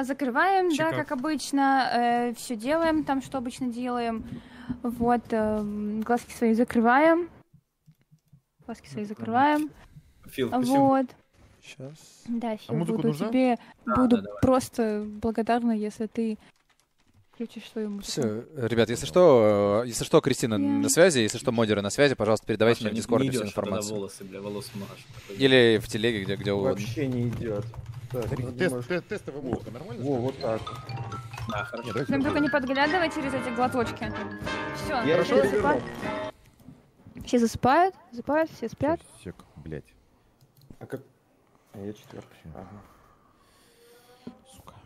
закрываем, да, Чекап. как обычно. Все делаем там, что обычно делаем. Вот, глазки свои закрываем. Глазки свои закрываем. Фил, спасибо. Вот. Сейчас. Да, А Фил, музыку буду нужна? тебе Да, буду давай. просто благодарна, если ты включишь свою музыку. Все, ребят, если что, Кристина на связи, если что, модеры на связи, пожалуйста, передавайте Паша, мне в не Дискорде всю идёт, что тогда информацию. волосы, бля, волос много. Или в телеге, где угодно. Вообще не идет. Так, ну, думаю, Тестовая музыка нормально? Во, вот так. Да, хорошо. Нет, давайте Прям только попробуем. не подглядывай через эти глоточки. Все, Я все засыпают. Все засыпают, все спят. Сек, блядь. А как? А я четвертый. Ага. Сука.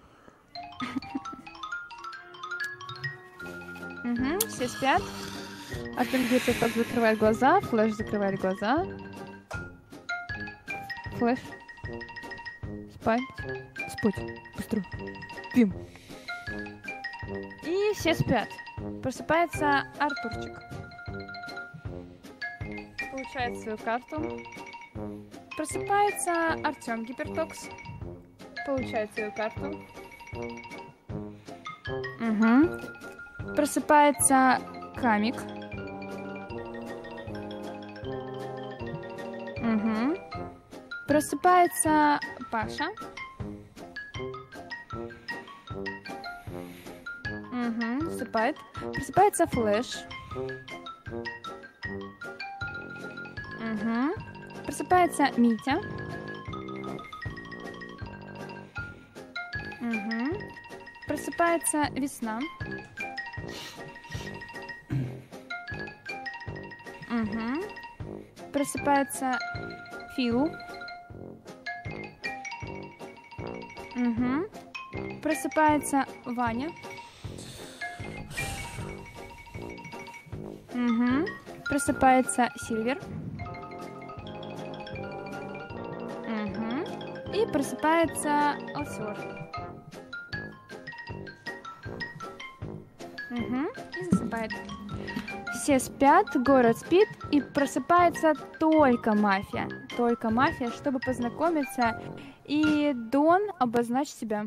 Угу, все спят. Артем так закрывает глаза, Флэш закрывает глаза. Флэш. Спать. Спать. Быстро. Пим. И все спят. Просыпается Артурчик. Получает свою карту. Просыпается Артем Гипертокс. Получает свою карту. Угу. Просыпается Камик. Угу. Просыпается Паша. Угу. Засыпает. Просыпается Флэш. Угу. Просыпается Митя. Угу. Просыпается Весна. Угу. Просыпается Фил. Угу. Просыпается Ваня. Угу. Просыпается Сильвер. Угу. И просыпается Алсиор. Угу. И засыпает. Все спят, город спит, и просыпается только мафия. Только мафия, чтобы познакомиться. И Дон, обозначь себя.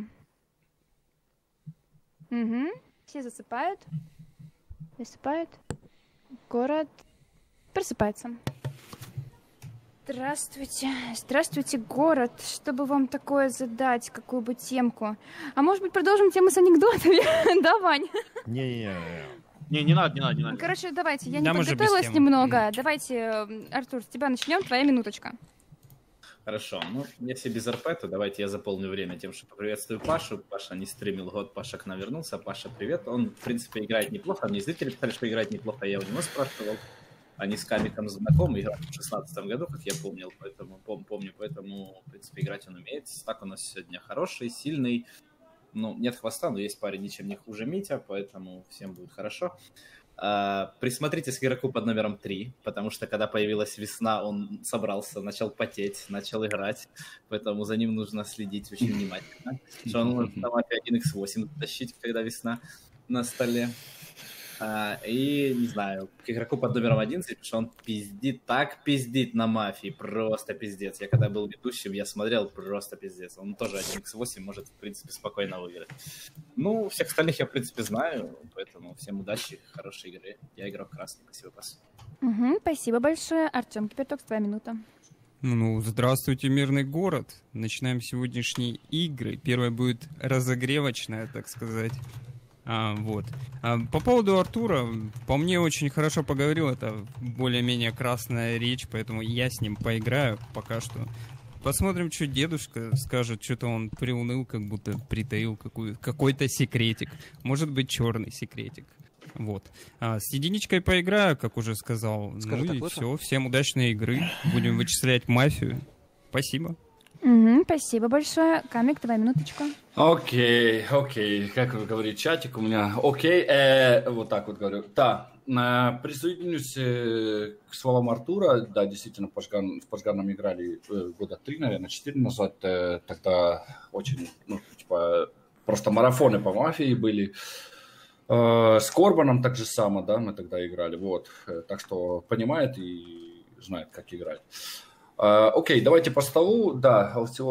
Угу. Все засыпают. Засыпают. Город просыпается. Здравствуйте. Здравствуйте, город. Чтобы вам такое задать, какую бы темку. А может быть, продолжим тему с анекдотами? Да, Вань? Не-не-не. Не надо. Короче, давайте. Я не Да, мы же без подготовилась темы. немного. Давайте, Артур, с тебя начнем. Твоя минуточка. Хорошо, ну, если без РП, то давайте я заполню время тем, что поприветствую Пашу. Паша не стримил год, Паша к нам вернулся. Паша, привет. Он, в принципе, играет неплохо. Мне зрители писали, что играет неплохо, я у него спрашивал. Они с Камиком знакомы, играли в 2016 году, как я помнил, помню, поэтому, в принципе, играть он умеет. Так у нас сегодня хороший, сильный. Ну, нет хвоста, но есть парень ничем не хуже Митя, поэтому всем будет хорошо. Присмотритесь к игроку под номером 3, потому что когда появилась Весна, он собрался, начал потеть, начал играть, поэтому за ним нужно следить очень внимательно. Что он может на мапе 1x8 тащить, когда Весна на столе. И, не знаю, к игроку под номером 11, потому что он пиздит, так пиздит на мафии, просто пиздец. Я когда был ведущим, я смотрел, просто пиздец. Он тоже 1x8 может, в принципе, спокойно выиграть. Ну, всех остальных я, в принципе, знаю, поэтому всем удачи, хорошей игры. Я игрок красный, спасибо, пас. Угу, спасибо большое. Артем Кипертокс, твоя минута. Ну, здравствуйте, мирный город. Начинаем сегодняшние игры. Первая будет разогревочная, так сказать. По поводу Артура, по мне очень хорошо поговорил, это более-менее красная речь, поэтому я с ним поиграю пока что. Посмотрим, что дедушка скажет, что-то он приуныл, как будто притаил какой-то секретик. Может быть, черный секретик. Вот. С единичкой поиграю, как уже сказал. Скажи, ну и так все, всем удачной игры. Будем вычислять мафию. Спасибо. Угу, спасибо большое. Камик, твоя минуточка. Окей. Как вы говорите, чатик у меня. Окей. Вот так вот говорю. Да, присоединюсь к словам Артура. Да, действительно, в Пашганом играли года 3, наверное, 4 назад. Тогда очень, просто марафоны по мафии были. С Корбаном так же само, да, мы тогда играли. Вот. Так что понимает и знает, как играть. Окей, давайте по столу. Да, Алсиор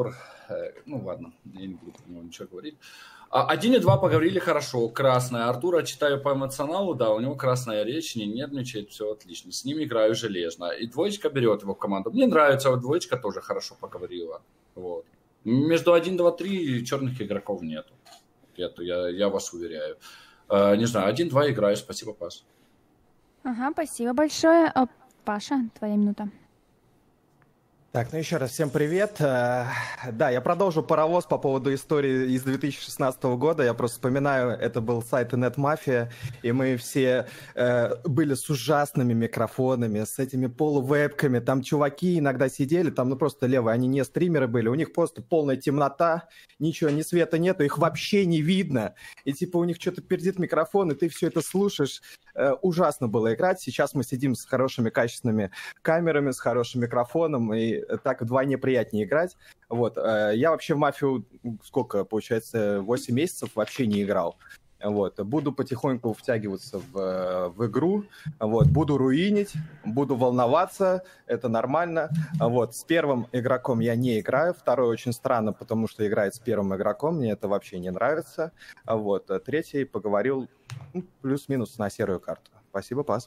Ну, ладно, я не буду про него ничего говорить. 1 и 2 поговорили хорошо. Красная. Артура читаю по эмоционалу, да, у него красная речь, не нервничает, все отлично. С ним играю железно. И двоечка берет его в команду. Мне нравится, вот двоечка тоже хорошо поговорила. Вот. Между 1, 2, 3 черных игроков нету. Я вас уверяю. Не знаю, 1, 2 играю. Спасибо, Паш. Ага, спасибо большое. Паша, твоя минута. Так, ну еще раз всем привет. Да, я продолжу паровоз по поводу истории из 2016 года. Я просто вспоминаю, это был сайт NetMafia, и мы все были с ужасными микрофонами, с этими полувебками. Там чуваки иногда сидели, там ну просто левые, они не стримеры были, у них просто полная темнота, ничего, ни света нету, их вообще не видно. И типа у них что-то пердит микрофон, и ты все это слушаешь. Ужасно было играть. Сейчас мы сидим с хорошими качественными камерами, с хорошим микрофоном, и так вдвойне приятнее играть. Вот. Я вообще в мафию, сколько, получается, 8 месяцев вообще не играл. Вот. Буду потихоньку втягиваться в игру, вот. Буду руинить, буду волноваться, это нормально. Вот. С первым игроком я не играю, второй очень странно, потому что играет с первым игроком, мне это вообще не нравится. Вот. Третий поговорил плюс-минус на серую карту. Спасибо, Пас.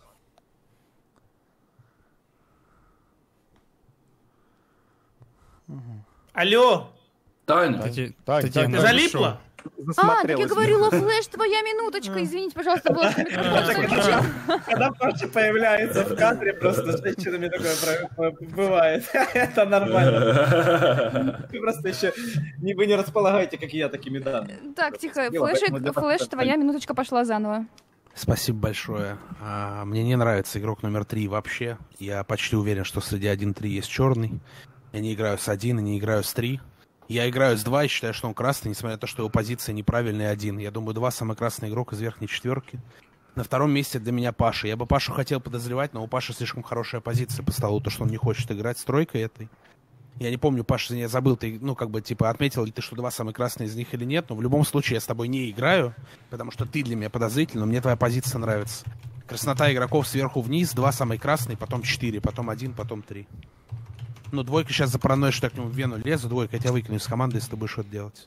Алло! Таня. Ты залипла? Так я говорила, Флэш, твоя минуточка. Извините, пожалуйста, было микрофон. Когда Паша появляется в кадре, просто с женщинами такое бывает. Это нормально. Вы просто еще вы не располагаете, как и я, такими данными. Так, тихо. Флэш, твоя минуточка пошла заново. Спасибо большое. Мне не нравится игрок номер 3 вообще. Я почти уверен, что среди 1-3 есть черный. Я не играю с 1 и не играю с 3. Я играю с 2 и считаю, что он красный, несмотря на то, что его позиция неправильная 1. Я думаю, 2 самый красный игрок из верхней четверки. На втором месте для меня Паша. Я бы Пашу хотел подозревать, но у Паши слишком хорошая позиция по столу, то, что он не хочет играть с тройкой этой. Я не помню, Паша, я забыл, ты, отметил ли ты, что 2 самые красные из них или нет, но в любом случае я с тобой не играю, потому что ты для меня подозрительный, но мне твоя позиция нравится. Краснота игроков сверху вниз, 2 самые красные, потом 4, потом 1, потом 3. Ну, двойка сейчас за паранойей, что я к нему в вену лезу. Двойка, я тебя выкину из команды, если ты будешь что-то делать.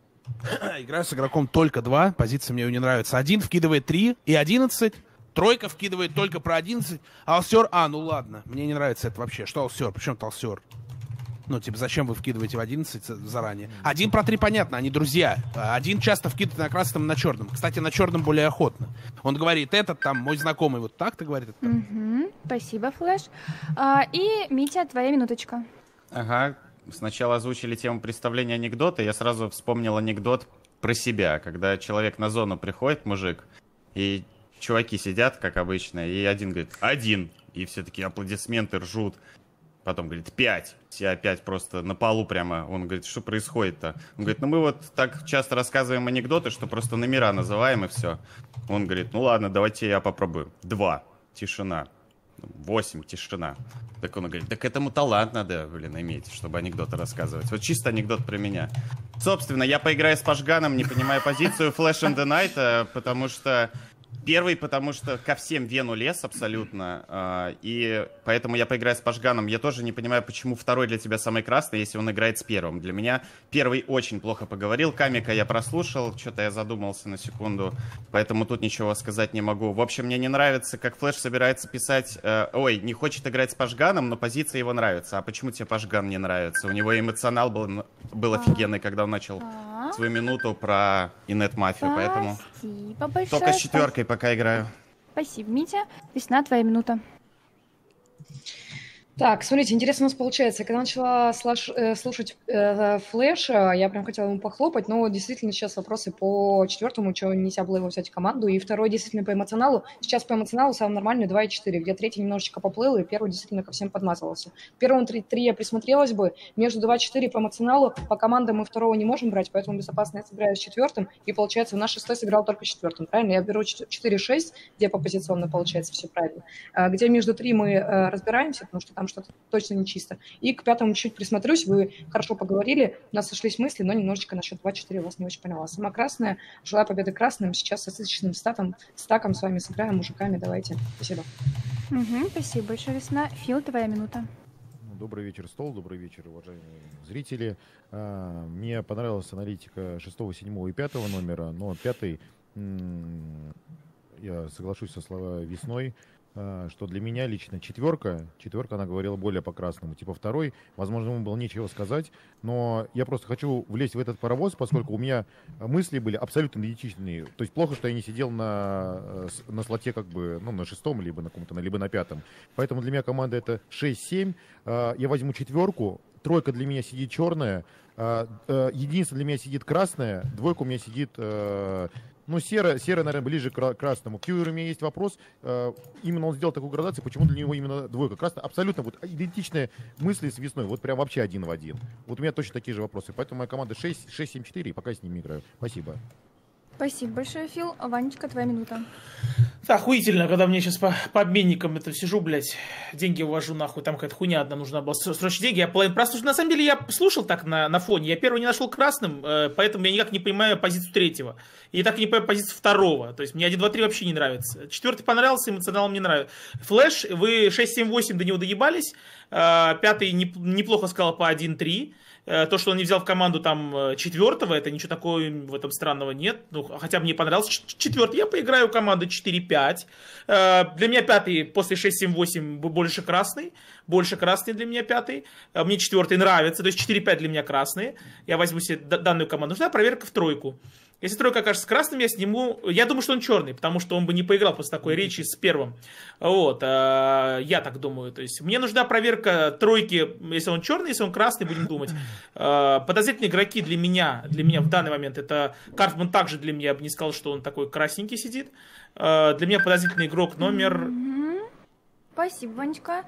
Играю с игроком только 2. Позиция мне не нравится. 1 вкидывает 3 и 11. Тройка вкидывает только про 11. Алсер... ну ладно. Мне не нравится это вообще. Что Алсер? Причем это Алсер? Ну, типа, зачем вы вкидываете в 11 заранее? 1 про 3 понятно, они друзья. 1 часто вкидывает на красном и на черном. Кстати, на черном более охотно. Он говорит, этот там, мой знакомый, вот так ты говорит? Спасибо, Флэш. И, Митя, твоя минуточка. Ага, сначала озвучили тему представления анекдота, я сразу вспомнил анекдот про себя, когда человек на зону приходит, мужик, и чуваки сидят, как обычно, и один говорит, 1, и все такие аплодисменты ржут. Потом говорит, 5. Все опять просто на полу прямо. Он говорит, что происходит-то? Он говорит, ну мы вот так часто рассказываем анекдоты, что просто номера называем и все. Он говорит, ну ладно, давайте я попробую. 2. Тишина. 8. Тишина. Так он говорит, так этому талант надо, иметь, чтобы анекдоты рассказывать. Вот чисто анекдот про меня. Собственно, я поиграю с Пашганом, не понимая позицию Flash and the Night, потому что... Первый, потому что ко всем вену лез абсолютно, и поэтому я поиграю с Пашганом. Я тоже не понимаю, почему второй для тебя самый красный, если он играет с первым. Для меня первый очень плохо поговорил, Камика я прослушал, что-то я задумался на секунду, поэтому тут ничего сказать не могу. В общем, мне не нравится, как Флэш собирается писать, не хочет играть с Пашганом, но позиция его нравится. А почему тебе Пашган не нравится? У него эмоционал был офигенный, когда он начал свою минуту про NetMafia, поэтому... Спасибо большое. Только с 4 пока играю. Спасибо, Митя. Весна, твоя минута. Так, смотрите, интересно у нас получается. Когда начала слушать Флэша, я прям хотела ему похлопать, но действительно сейчас вопросы по 4-му, что нельзя было его взять в команду, и второй действительно по эмоционалу. Сейчас по эмоционалу самый нормальный 2,4, где третий немножечко поплыл, и первый действительно ко всем подмазывался. Первому 3 я присмотрелась бы, между 2,4 по эмоционалу, по командам мы второго не можем брать, поэтому безопасно я сыграю с 4-м, и получается наш 6-й сыграл только 4-м, правильно? Я беру 4-6, где по позиционно получается все правильно, где между 3 мы разбираемся, потому что там что-то точно не чисто. И к 5-му чуть присмотрюсь, вы хорошо поговорили, у нас сошлись мысли, но немножечко насчет 2-4 вас не очень поняла. Сама красная, желаю победы красным, сейчас с отличным стаком с вами сыграем, мужиками, давайте. Спасибо. Спасибо большое, Весна. Фил, твоя минута. Добрый вечер, стол, добрый вечер, уважаемые зрители. Мне понравилась аналитика 6, 7 и 5 номера, но 5, я соглашусь со словами Весной, что для меня лично четверка, она говорила более по красному. Типа 2, возможно, ему было нечего сказать, но я просто хочу влезть в этот паровоз, поскольку у меня мысли были абсолютно идентичные. То есть плохо, что я не сидел на слоте как бы, ну, на 6, либо на каком-то, либо на 5. Поэтому для меня команда это 6-7. Я возьму 4, 3 для меня сидит черная, единственное для меня сидит красная, 2 у меня сидит... Ну, серая, наверное, ближе к красному. К Юрию у меня есть вопрос. Именно он сделал такую градацию, почему для него именно 2? Красная. Абсолютно вот идентичные мысли с Весной. Вот прям вообще 1 в 1. Вот у меня точно такие же вопросы. Поэтому моя команда 6-7-4, и пока я с ними играю. Спасибо. Спасибо большое, Фил. Ванечка, твоя минута. Охуительно, когда мне сейчас по обменникам это сижу, блядь, деньги увожу нахуй, там какая-то хуйня одна нужна была, срочно деньги, я половину, просто на самом деле я слушал так на фоне, я первый не нашел красным, поэтому я никак не понимаю позицию 3, и так и не понимаю позицию 2, то есть мне 1, 2, 3 вообще не нравится, 4 понравился, эмоционал мне нравится. Флэш, вы 6, 7, 8 до него доебались, 5 неплохо сказал по 1, 3. То, что он не взял в команду там 4, это ничего такого в этом странного нет. Ну, хотя мне понравился 4. Я поиграю в команду 4-5. Для меня 5 после 6-7-8 больше красный. Больше красный для меня 5. Мне 4 нравится. То есть 4-5 для меня красные. Я возьму себе данную команду. Нужна проверка в 3. Если 3 окажется красным, я сниму... Я думаю, что он черный, потому что он бы не поиграл после такой речи с 1. Вот, я так думаю. То есть мне нужна проверка 3, если он черный, если он красный, будем думать. Подозрительные игроки для меня в данный момент, это Картман также для меня, я бы не сказал, что он такой красненький сидит. Для меня подозрительный игрок номер... Спасибо, Ванечка.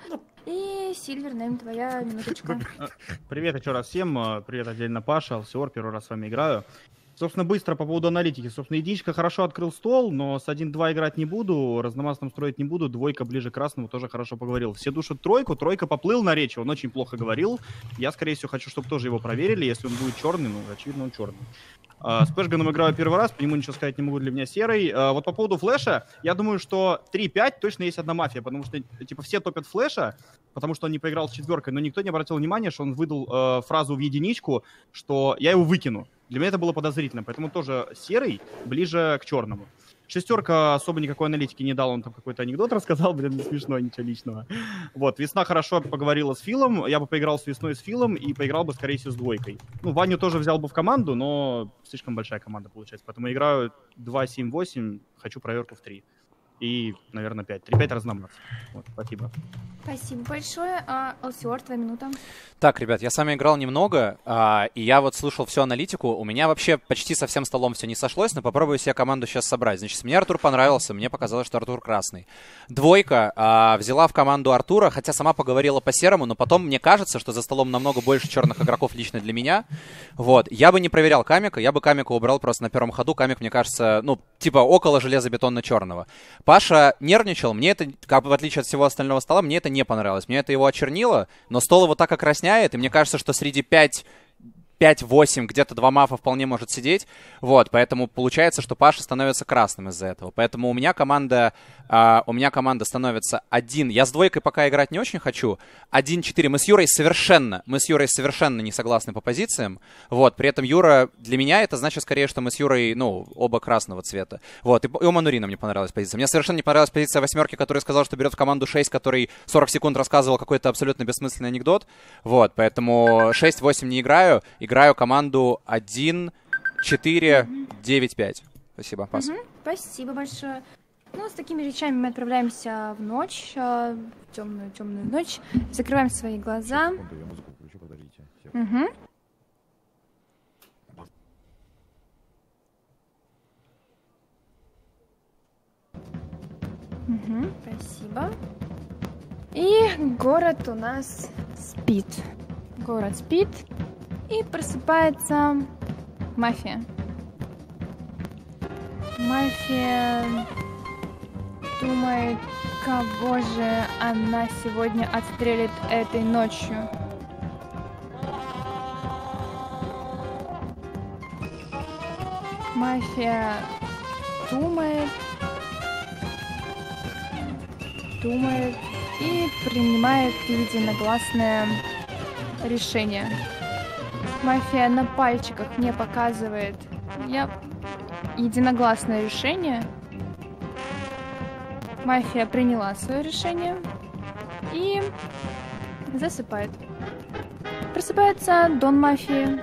И Сильвер, наверное, твоя минуточка. Привет еще раз всем. Привет отдельно Паша, Алсиор, первый раз с вами играю. Собственно, быстро по поводу аналитики. Собственно, единичка хорошо открыл стол, но с 1-2 играть не буду, разномастным строить не буду, 2 ближе к красному тоже хорошо поговорил. Все душат 3, 3 поплыл на речи, он очень плохо говорил. Я, скорее всего, хочу, чтобы тоже его проверили, если он будет черный, ну, очевидно, он черный. С Пэшганом играю первый раз, по нему ничего сказать не могу, для меня серый. Вот по поводу Флэша, я думаю, что 3-5 точно есть одна мафия, потому что, типа, все топят Флэша, потому что он не поиграл с 4, но никто не обратил внимания, что он выдал фразу в единичку, что я его выкину. Для меня это было подозрительно, поэтому тоже серый ближе к черному. 6 особо никакой аналитики не дал, он там какой-то анекдот рассказал, блин, не смешно, ничего личного. Вот, Весна хорошо поговорила с Филом, я бы поиграл с Весной, с Филом и поиграл бы, скорее всего, с 2. Ну, Ваню тоже взял бы в команду, но слишком большая команда получается, поэтому играю 2-7-8, хочу проверку в 3. И, наверное, 5. 3-5 разноматься. Вот, спасибо. Спасибо большое. Алсиор, твоя минута. Так, ребят, я с вами играл немного, и я вот слушал всю аналитику. У меня вообще почти со всем столом все не сошлось, но попробую себе команду сейчас собрать. Значит, мне Артур понравился, мне показалось, что Артур красный. 2 взяла в команду Артура, хотя сама поговорила по серому, но потом мне кажется, что за столом намного больше черных игроков лично для меня. Вот, я бы не проверял Камика, я бы Камика убрал просто на первом ходу. Камик, мне кажется, ну, типа около железобетонно-черного. Паша нервничал, мне это, как бы в отличие от всего остального стола, мне это не понравилось. Мне это его очернило, но стол его так окрасняет, и мне кажется, что среди 5-8 где-то 2 мафа вполне может сидеть. Вот, поэтому получается, что Паша становится красным из-за этого. Поэтому у меня команда становится 1. Я с 2 пока играть не очень хочу. 1-4. Мы с Юрой совершенно не согласны по позициям. Вот, при этом Юра, для меня это значит скорее, что мы с Юрой, ну, оба красного цвета. Вот, и у Манурина мне понравилась позиция. Мне совершенно не понравилась позиция 8, который сказал, что берет в команду 6, который 40 секунд рассказывал какой-то абсолютно бессмысленный анекдот. Вот, поэтому 6-8 не играю. Играю команду 1-4-9-5. Спасибо, Пас. Спасибо большое. Ну, с такими речами мы отправляемся в ночь, темную ночь. Закрываем свои глаза. Секунду, я музыку включу, подождите. Спасибо. И город у нас спит. Город спит. И просыпается мафия. Мафия думает, кого же она сегодня отстрелит этой ночью. Мафия думает, и принимает единогласное решение. Мафия на пальчиках мне показывает единогласное решение. Мафия приняла свое решение и засыпает. Просыпается Дон Мафии.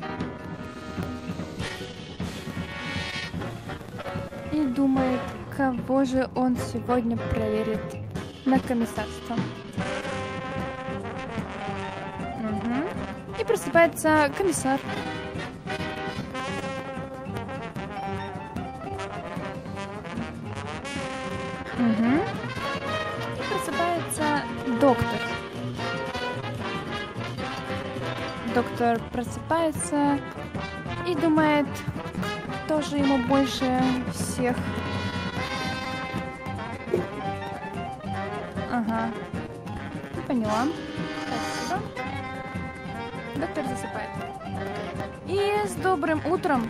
И думает, кого же он сегодня проверит на комиссарство. И просыпается комиссар. И просыпается доктор. Доктор просыпается и думает, кто же ему больше всех. Ага. Поняла. Спасибо. Доктор засыпает. И с добрым утром.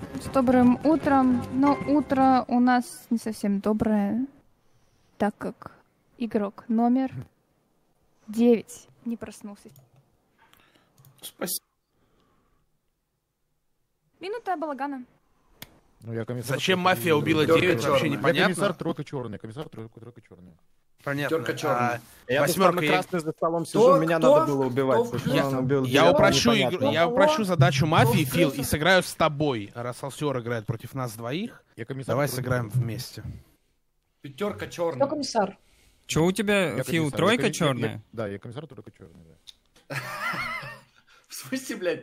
Но утро у нас не совсем доброе, так как игрок номер 9 не проснулся. Спасибо. Минута балагана. Ну, я комиссар. Зачем мафия убила 9, вообще непонятно. Я комиссар тройка черная. Понятно. Пятерка черная. Я был Восьмерка, самый я- красный за столом сижу, меня надо было убивать. потому что он убил Я девятого, упрощу, непонятно. я упрощу задачу мафии, Фил, и сыграю с тобой. Раз Алсиор играет против нас двоих, давай сыграем вместе. Пятерка Кто черная. комиссар? Че у тебя, Я Фил, комиссар. тройка Я- черная? Да, я комиссар тройка черная, да. В смысле, блядь?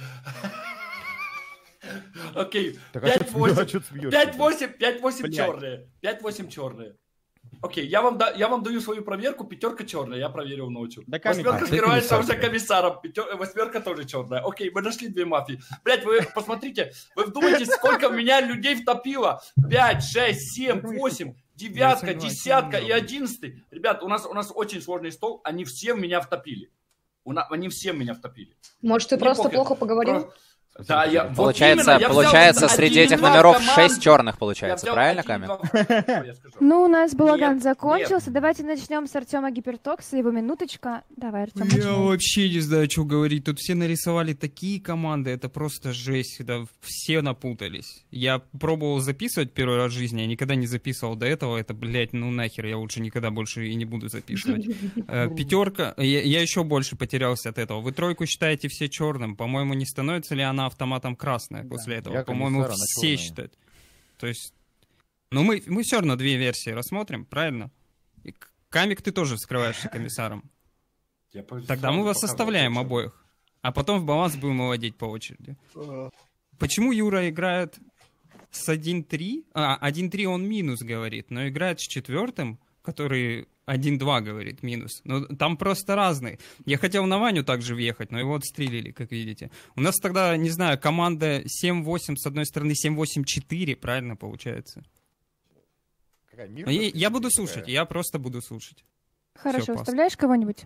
Окей, Так, а чё ты- 5-8. а чё ты смеёшься? 5-8 Блядь. черные. 5-8 черные. Окей, я вам даю свою проверку, пятерка черная, я проверил ночью. Да, камень. Восьмерка А, ты скрывается комиссар. уже комиссаром, восьмерка тоже черная. Окей, мы нашли две мафии. Блять, вы посмотрите, вы вдумайтесь, сколько у меня людей втопило. 5, 6, 7, 8, девятка, согласен, десятка и да. 11. Ребят, у нас очень сложный стол, они все в меня втопили. Они все в меня втопили. Может, ты Мне просто похер. плохо поговорил? Да, я... вот Получается, именно, я взял получается один, среди этих два номеров команд. 6 черных, Я получается, взял правильно, один, Камень? два- я скажу. Ну, у нас балаган Нет, закончился. Давайте начнем с Артема Гипертокса. Его минуточка. Давай, Артем, Я начинай. вообще не знаю, что говорить. Тут все нарисовали такие команды, это просто жесть. Да, все напутались. Я пробовал записывать первый раз в жизни, я никогда не записывал до этого. Это, блядь, ну нахер, я лучше никогда больше и не буду записывать. Пятерка, я еще больше потерялся от этого. Вы тройку считаете все черным. По-моему, не становится ли она автоматом красная после этого? Я По-моему, комиссар, она все черная. считают. То есть, ну мы все равно две версии рассмотрим, правильно? И Камик, ты тоже вскрываешься комиссаром. Тогда мы вас составляем обоих. А потом в баланс будем выводить по очереди. Почему Юра играет с 1-3? 1-3 он минус говорит, но играет с четвертым, который 1-2 говорит минус. Ну, там просто разные. Я хотел на Ваню также въехать, но его отстрелили, как видите. У нас тогда, не знаю, команда 7-8, с одной стороны 7-8-4, правильно получается? Какая Но мирная я буду такая. слушать, я просто буду слушать. Хорошо, Всё, пас. выставляешь кого-нибудь?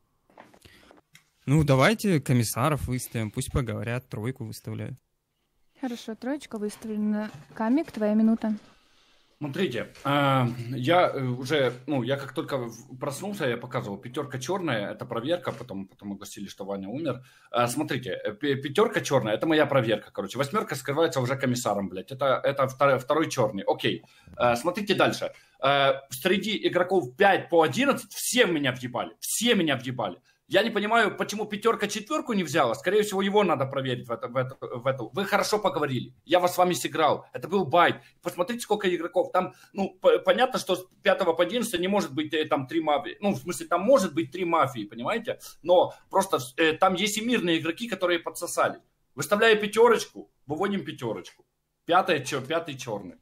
Ну, давайте комиссаров выставим, пусть поговорят, тройку выставляют. Хорошо, троечка выставлена. Камик, твоя минута. Смотрите, я уже, я как только проснулся, я показывал, пятерка черная, это проверка, потом огласили, что Ваня умер. Смотрите, пятерка черная, это моя проверка, короче. Восьмерка скрывается уже комиссаром, блядь, это второй черный, окей. Смотрите дальше. Среди игроков 5 по 11 все меня въебали. Я не понимаю, почему пятерка четверку не взяла. Скорее всего, его надо проверить в эту. Вы хорошо поговорили. Я вас с вами сыграл. Это был байт. Посмотрите, сколько игроков. Там, понятно, что с 5 по 11 не может быть там 3 мафии. Ну, в смысле, там может быть 3 мафии, понимаете? Но просто там есть и мирные игроки, которые подсосали. Выставляя пятерочку, выводим пятерочку. Пятый черный.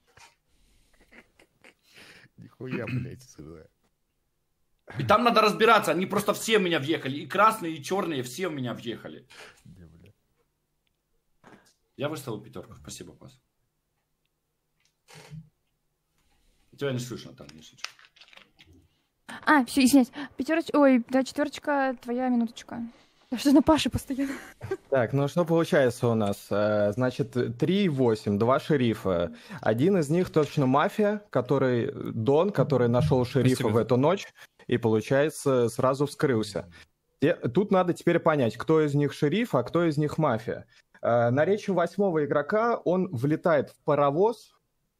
Нихуя, блядь, сюда. И там надо разбираться. Они просто все в меня въехали. И красные, и черные, все в меня въехали. Я выставил пятерку. Спасибо, Пас. Тебя не слышно там, не слышно. Все, извиняюсь. Четверочка, твоя минуточка. Я что на Паше постоянно. Так, ну что получается у нас? Значит, 3-8, 2 шерифа. Один из них точно мафия, который Дон, который нашел шерифа Спасибо. в эту ночь. и, получается, сразу вскрылся. Тут надо теперь понять, кто из них шериф, а кто из них мафия. На речи 8-го игрока он влетает в паровоз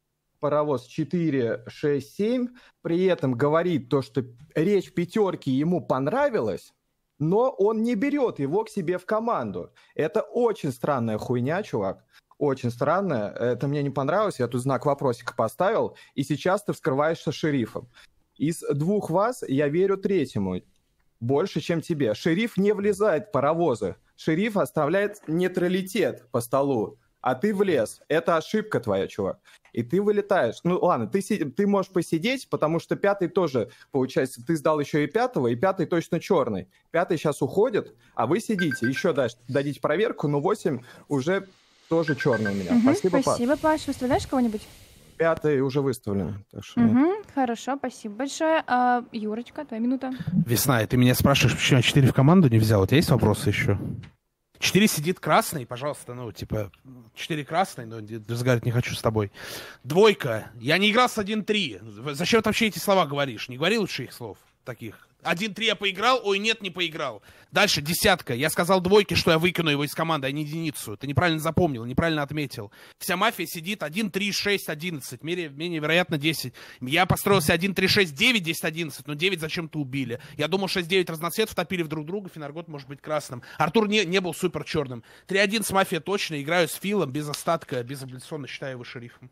4, 6, 7, при этом говорит то, что речь пятерки ему понравилась, но он не берет его к себе в команду. Это очень странная хуйня, чувак. Очень странная. Это мне не понравилось. Я тут знак вопросика поставил. И сейчас ты вскрываешься шерифом. Из двух вас я верю третьему. Больше, чем тебе. Шериф не влезает в паровозы. Шериф оставляет нейтралитет по столу. А ты влез. Это ошибка твоя, чувак. И ты вылетаешь. Ну ладно, ты можешь посидеть, потому что пятый тоже, получается, ты сдал еще и пятого, и пятый точно черный. Пятый сейчас уходит, а вы сидите. Еще дадите проверку, но 8 уже тоже черный у меня. Спасибо, Паш. Спасибо, Паш. Выставляешь кого-нибудь? Пятый уже выставлен. Так что Хорошо, спасибо большое. Юрочка, твоя минута. Весна, и ты меня спрашиваешь, почему я 4 в команду не взял? У тебя есть вопросы еще? 4 сидит красный, пожалуйста, 4 красный, но разговаривать не хочу с тобой. 2, я не играл с 1-3. Зачем ты вообще эти слова говоришь? Не говори лучше их слов таких. 1-3 я поиграл, ой, нет, не поиграл. Дальше 10. Я сказал 2, что я выкину его из команды, а не единицу. Ты неправильно запомнил, неправильно отметил. Вся мафия сидит 1, 3, 6, 11. Менее вероятно 10. Я построился 1, 3, 6, 9, 10, 11. Но 9 зачем-то убили. Я думал, 6-9 разноцвет втопили в друг друга. Финаргот может быть красным. Артур не был супер черным. 3-1 с мафией точно. Играю с Филом без остатка, без облиционно, считаю его шерифом.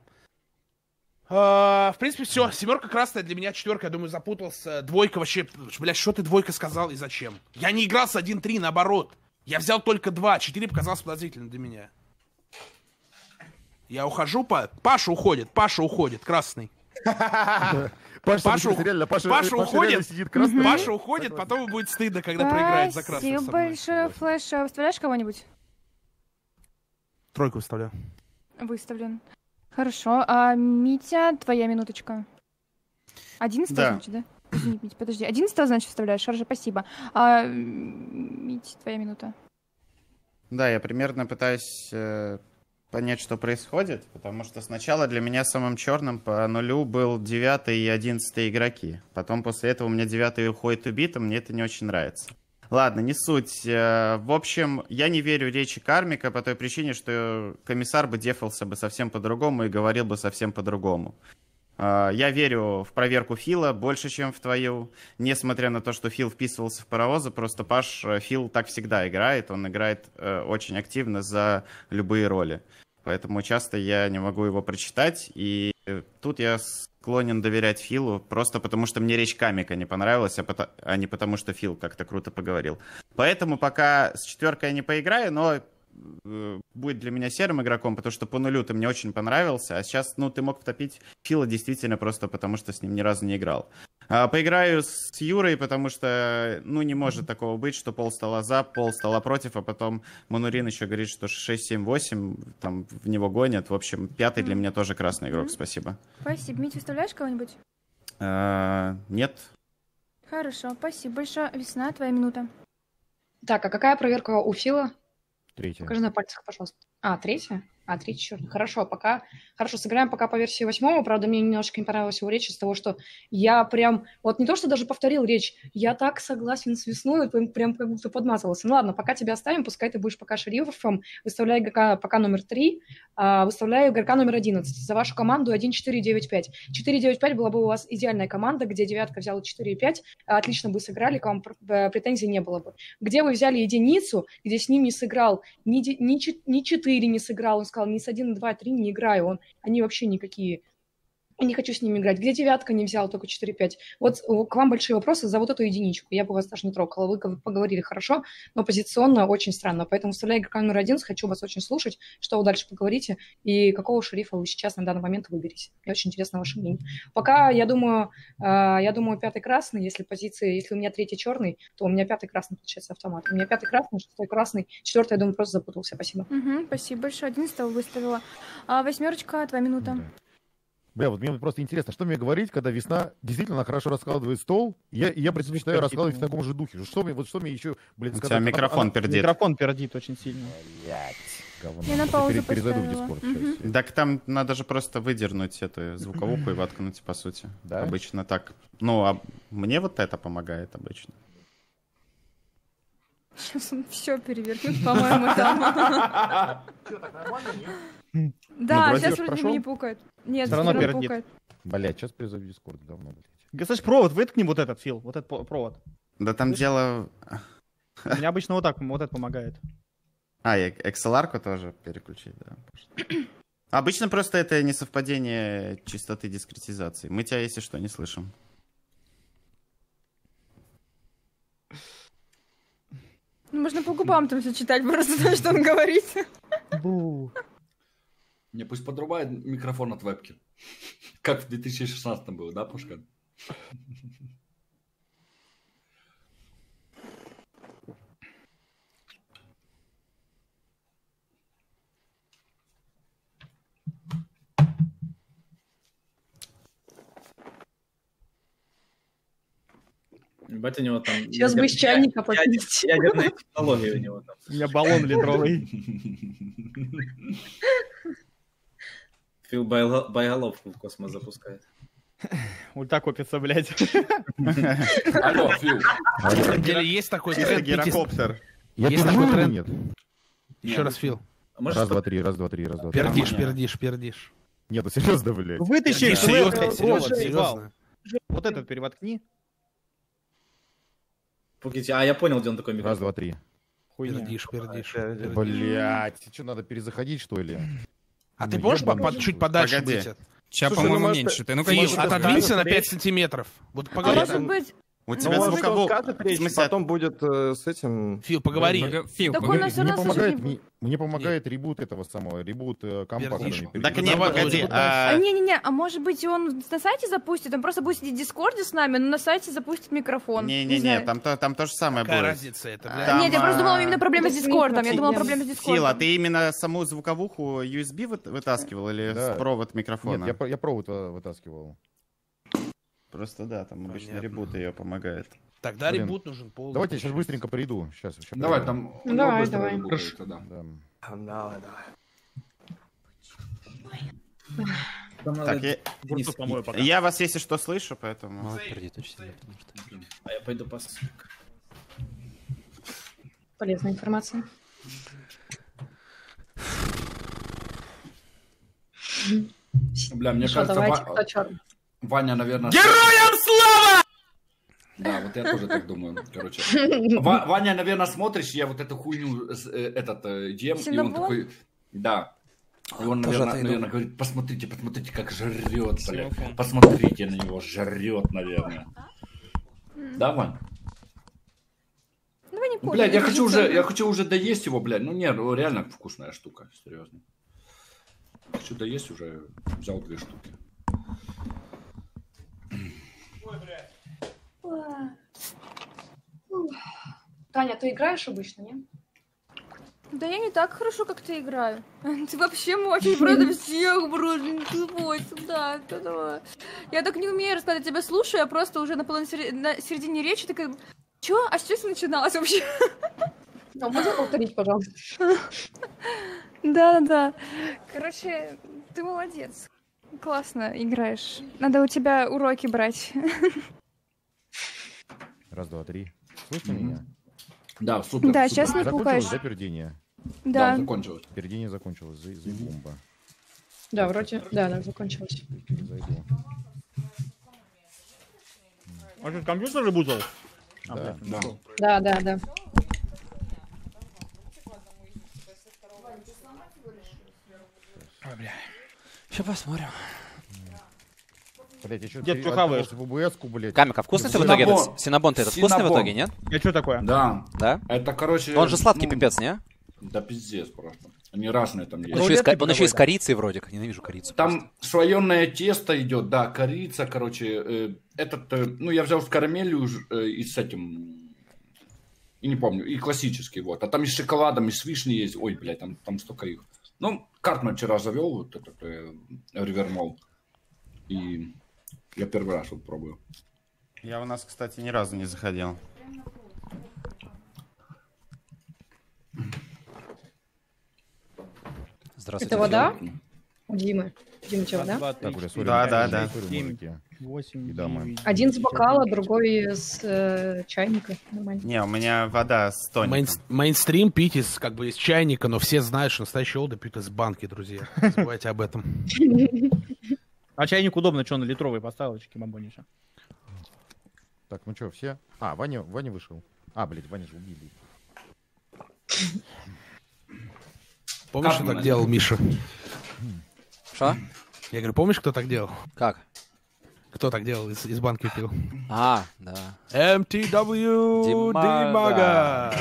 В принципе, все. 7 красная для меня, 4, я думаю, запутался. 2 вообще... Блядь, что ты 2 сказал и зачем? Я не играл с 1-3, наоборот. Я взял только 2. 4 показалось подозрительно для меня. Я ухожу, Паша уходит, красный. Паша уходит, потом будет стыдно, когда проиграет за красный. Спасибо большое, Флэш. Выставляешь кого-нибудь? 3 выставляю. Выставлен. Хорошо. Митя, твоя минуточка. 11 значит, да? Извини, Митя, подожди. 11 значит, вставляешь. Хорошо, спасибо. Митя, твоя минута. Да, я примерно пытаюсь понять, что происходит, потому что сначала для меня самым черным по нулю был 9 и 11 игроки. Потом после этого у меня 9 уходит убитым, мне это не очень нравится. Ладно, не суть. В общем, я не верю речи Кармика по той причине, что комиссар бы дефался бы совсем по-другому и говорил бы совсем по-другому. Я верю в проверку Фила больше, чем в твою, несмотря на то, что Фил вписывался в паровозы, просто Фил так всегда играет, он играет очень активно за любые роли. Поэтому часто я не могу его прочитать, и тут я склонен доверять Филу, просто потому что мне речь Камика не понравилась, а не потому что Фил как-то круто поговорил. Поэтому пока с 4 я не поиграю, но будет для меня серым игроком, потому что по нулю ты мне очень понравился, а сейчас, ты мог втопить Фила действительно просто потому, что с ним ни разу не играл. Поиграю с Юрой, потому что, не может такого быть, что пол стола за, пол стола против, а потом Манурин еще говорит, что 6, 7, 8, там в него гонят. В общем, 5 для меня тоже красный игрок, спасибо. Спасибо. Митя, выставляешь кого-нибудь? Нет. Хорошо, спасибо большое. Весна, твоя минута. Так, а какая проверка у Фила? 3. Покажи на пальцах, пожалуйста. 3? 3 черный. Хорошо, сыграем пока по версии 8. Правда, мне немножко не понравилась его речь из того, что я прям... не то, что даже повторил речь, я так согласен с Весной, прям как будто подмазывался. Ну ладно, пока тебя оставим, пускай ты будешь пока шерифом, выставляй игрока пока номер 3, выставляю игрока номер 11. За вашу команду 1-4-9-5. 4-9-5 была бы у вас идеальная команда, где 9 взяла 4-5, отлично бы сыграли, к вам претензий не было бы. Где вы взяли единицу, где с ним не сыграл, ни 4 не сыграл, он сказал, ни с 1, 2, 3 не играю, они вообще никакие. Я не хочу с ними играть. Где 9 не взял, только 4-5. Вот к вам большие вопросы за вот эту единичку. Я бы вас даже не трогала. Вы поговорили хорошо, но позиционно очень странно. Поэтому вставляю игрока номер 11, хочу вас очень слушать, что вы дальше поговорите и какого шерифа вы сейчас на данный момент выберете. Мне очень интересно ваше мнение. Пока, я думаю, 5 красный, если у меня 3 черный, то у меня 5 красный получается автомат. У меня 5 красный, 6 красный, 4 я думаю, просто запутался. Спасибо. Спасибо большое. 11 выставила. 8, твоя минута. Бля, вот мне просто интересно, что мне говорить, когда Весна действительно хорошо раскладывает стол, я предпочитаю раскладывать в таком же духе. Что мне еще, сказать? У тебя микрофон пердит. Микрофон пердит очень сильно. Говно. Я на паузу Перезайду в поставила. Discord сейчас. Так там надо же просто выдернуть эту звуковуху и воткнуть, по сути. Да? Обычно так. Ну, а мне вот это помогает обычно. Сейчас он все перевернет, по-моему, там. Что, так нормально, нет? Да, вроде сейчас уж вроде прошел. не пукает. Нет, Всё равно всё равно пердит. пукает. Блять, сейчас перезайду в Discord, говно, блядь. Кстати, провод, выткни вот этот, Фил, вот этот провод. Да там дело... У меня обычно вот так, вот это помогает. А, и XLR-ку тоже переключить, да. Обычно просто это несовпадение частоты дискретизации. Мы тебя, если что, не слышим. Ну, можно по губам там все читать, просто то, что он говорит. Бу. Не, пусть подрубает микрофон от вебки. Как в 2016 было, да, Пушкан? Ебать, у него там... Сейчас бы из чайника попить. Ядерные технологии у него там. У меня баллон литровый. Фил боеголовку в космос запускает. Ульта копится, блядь. Алло, Фил. На самом деле есть такой тренд. Гирокоптер. Я Есть переживу такой или тренд. нет? Еще раз, Фил. А может, Раз, что- два, три, раз, два, три, раз, два, три. Пердишь. Нет, ну серьезно, блядь. Вытащи Пердишь, серьезно, провод, серьезно, ебал. серьезно. Вот этот перевоткни. Пуките. А, я понял, где он такой микрофон. Раз, два, три. Хуйня. Пердишь. Блять, что, надо перезаходить, что ли? А Ну, ты можешь ебаный чуть же. подальше Погоди. быть? Сейчас, Слушай, по-моему, ну, может, меньше. Ты ну-ка, Фил, ешь. отодвинься на 5 сантиметров. Вот А поговори. может быть... У Ну, тебя может, он звуковух... скажет В речь, смысле, потом будет с этим... Фил, поговори. Фил, Так он погоди. нас всё Мне равно слушать помогает, не будет. мне помогает ребут этого самого, ребут компактами. Так Ну, нет, давай, погоди. Володя, А, не-не-не, а может быть он на сайте запустит, он просто будет сидеть в Дискорде с нами, но на сайте запустит микрофон. Не Не-не-не, знаю. там то же самое Какая будет. разница это, Там, блядь? Нет, я просто думала именно проблема с это Дискордом. Я думала микрофон. проблема с Фил, а Дискордом. ты именно саму звуковуху USB вытаскивал или Да. в провод микрофона? Нет, я провод вытаскивал. Просто да, там обычно Понятно. ребут ее помогает. Тогда Блин. ребут нужен полный. Давайте я сейчас быстренько приду. Сейчас. Давай, там... Ну, давай, быстро давай. работает, да. Да. Там Так, надо- Бурту помою пока. я вас, если что, слышу, поэтому... Ну, пердит очень сильно, потому что... А я пойду пас. Полезная информация. Бля, мне Что, кажется, давайте, кто чёрный? Ваня, наверное... Героям слава! Да, вот я тоже так думаю, короче. Ваня, наверное, смотришь, я вот эту хуйню, ем, и он Синнабон? такой... Да. И он, Тоже наверное, отойду. наверное, говорит, посмотрите, как жрет, блядь. Посмотрите на него, жрет, наверное. Да, Вань? Давай не Ну, позже, блядь, я не хочу уже доесть его, блядь. Ну, нет, ну, реально вкусная штука, серьезно. Хочу доесть уже, взял 2 штуки. Таня, ты играешь обычно, не? Да я не так хорошо, как ты играю. Ты вообще мочишь просто всех, просто тупой сюда, туда. Я так не умею рассказать, тебя слушаю, я просто уже на середине речи такая... Чё? А что это начиналось вообще? А можно повторить, пожалуйста? Да. Короче, ты молодец. Классно играешь. Надо у тебя уроки брать. Раз, два, три. Слышно меня? Да, супер. Да, супер. сейчас не Закончилось, пукаешь. да, пердение? Да, Да. закончилось. Пердение закончилось. Заебумба. Да, вроде, да, закончилось. Перезайду. А что, компьютер ребутал? Да. Да. Да. Сейчас посмотрим. Блять, я что, Дед, чё хаваешь? в ББС-ку, блядь. Камика, вкусный ты в итоге? Синнабон. Синнабон ты этот вкусный в Синнабон. итоге, нет? Я что такое? Да. Да? Это, короче... Он же сладкий ну, пипец, не? Да пиздец просто. Они разные там Он есть. еще и с Рулетки он еще и с какой-то. корицей вроде как. Ненавижу корицу. Там слоеное тесто идет, да, корица, короче, ну, я взял с карамелью и с этим, и не помню, и классический, вот. А там и с шоколадом, и с вишней есть, ой, блядь, там столько их. Ну, Картман вчера завел, вот этот Ривермол, и я первый раз вот пробую. Я у нас, кстати, ни разу не заходил. Здравствуйте. Это вода? У Димы. Дима, у тебя вода? Так, бля, сори, Да. сори, мужики. 8, И дамы. Один с бокала, другой с чайника. Нормально. Не, у меня вода с тоником. Мейнстрим пить из чайника, но все знают, что настоящие олды пьют из банки, друзья. Не забывайте об этом. А чайник удобно, что на литровой поставочке, бомбониша. Так, ну что, все? А, Ваня вышел. А, блядь, Ваня же убили. Помнишь, что так делал Миша? Что? Я говорю, помнишь, кто так делал? Как? Кто так делал, из банки пил? А, да. MTW Димага.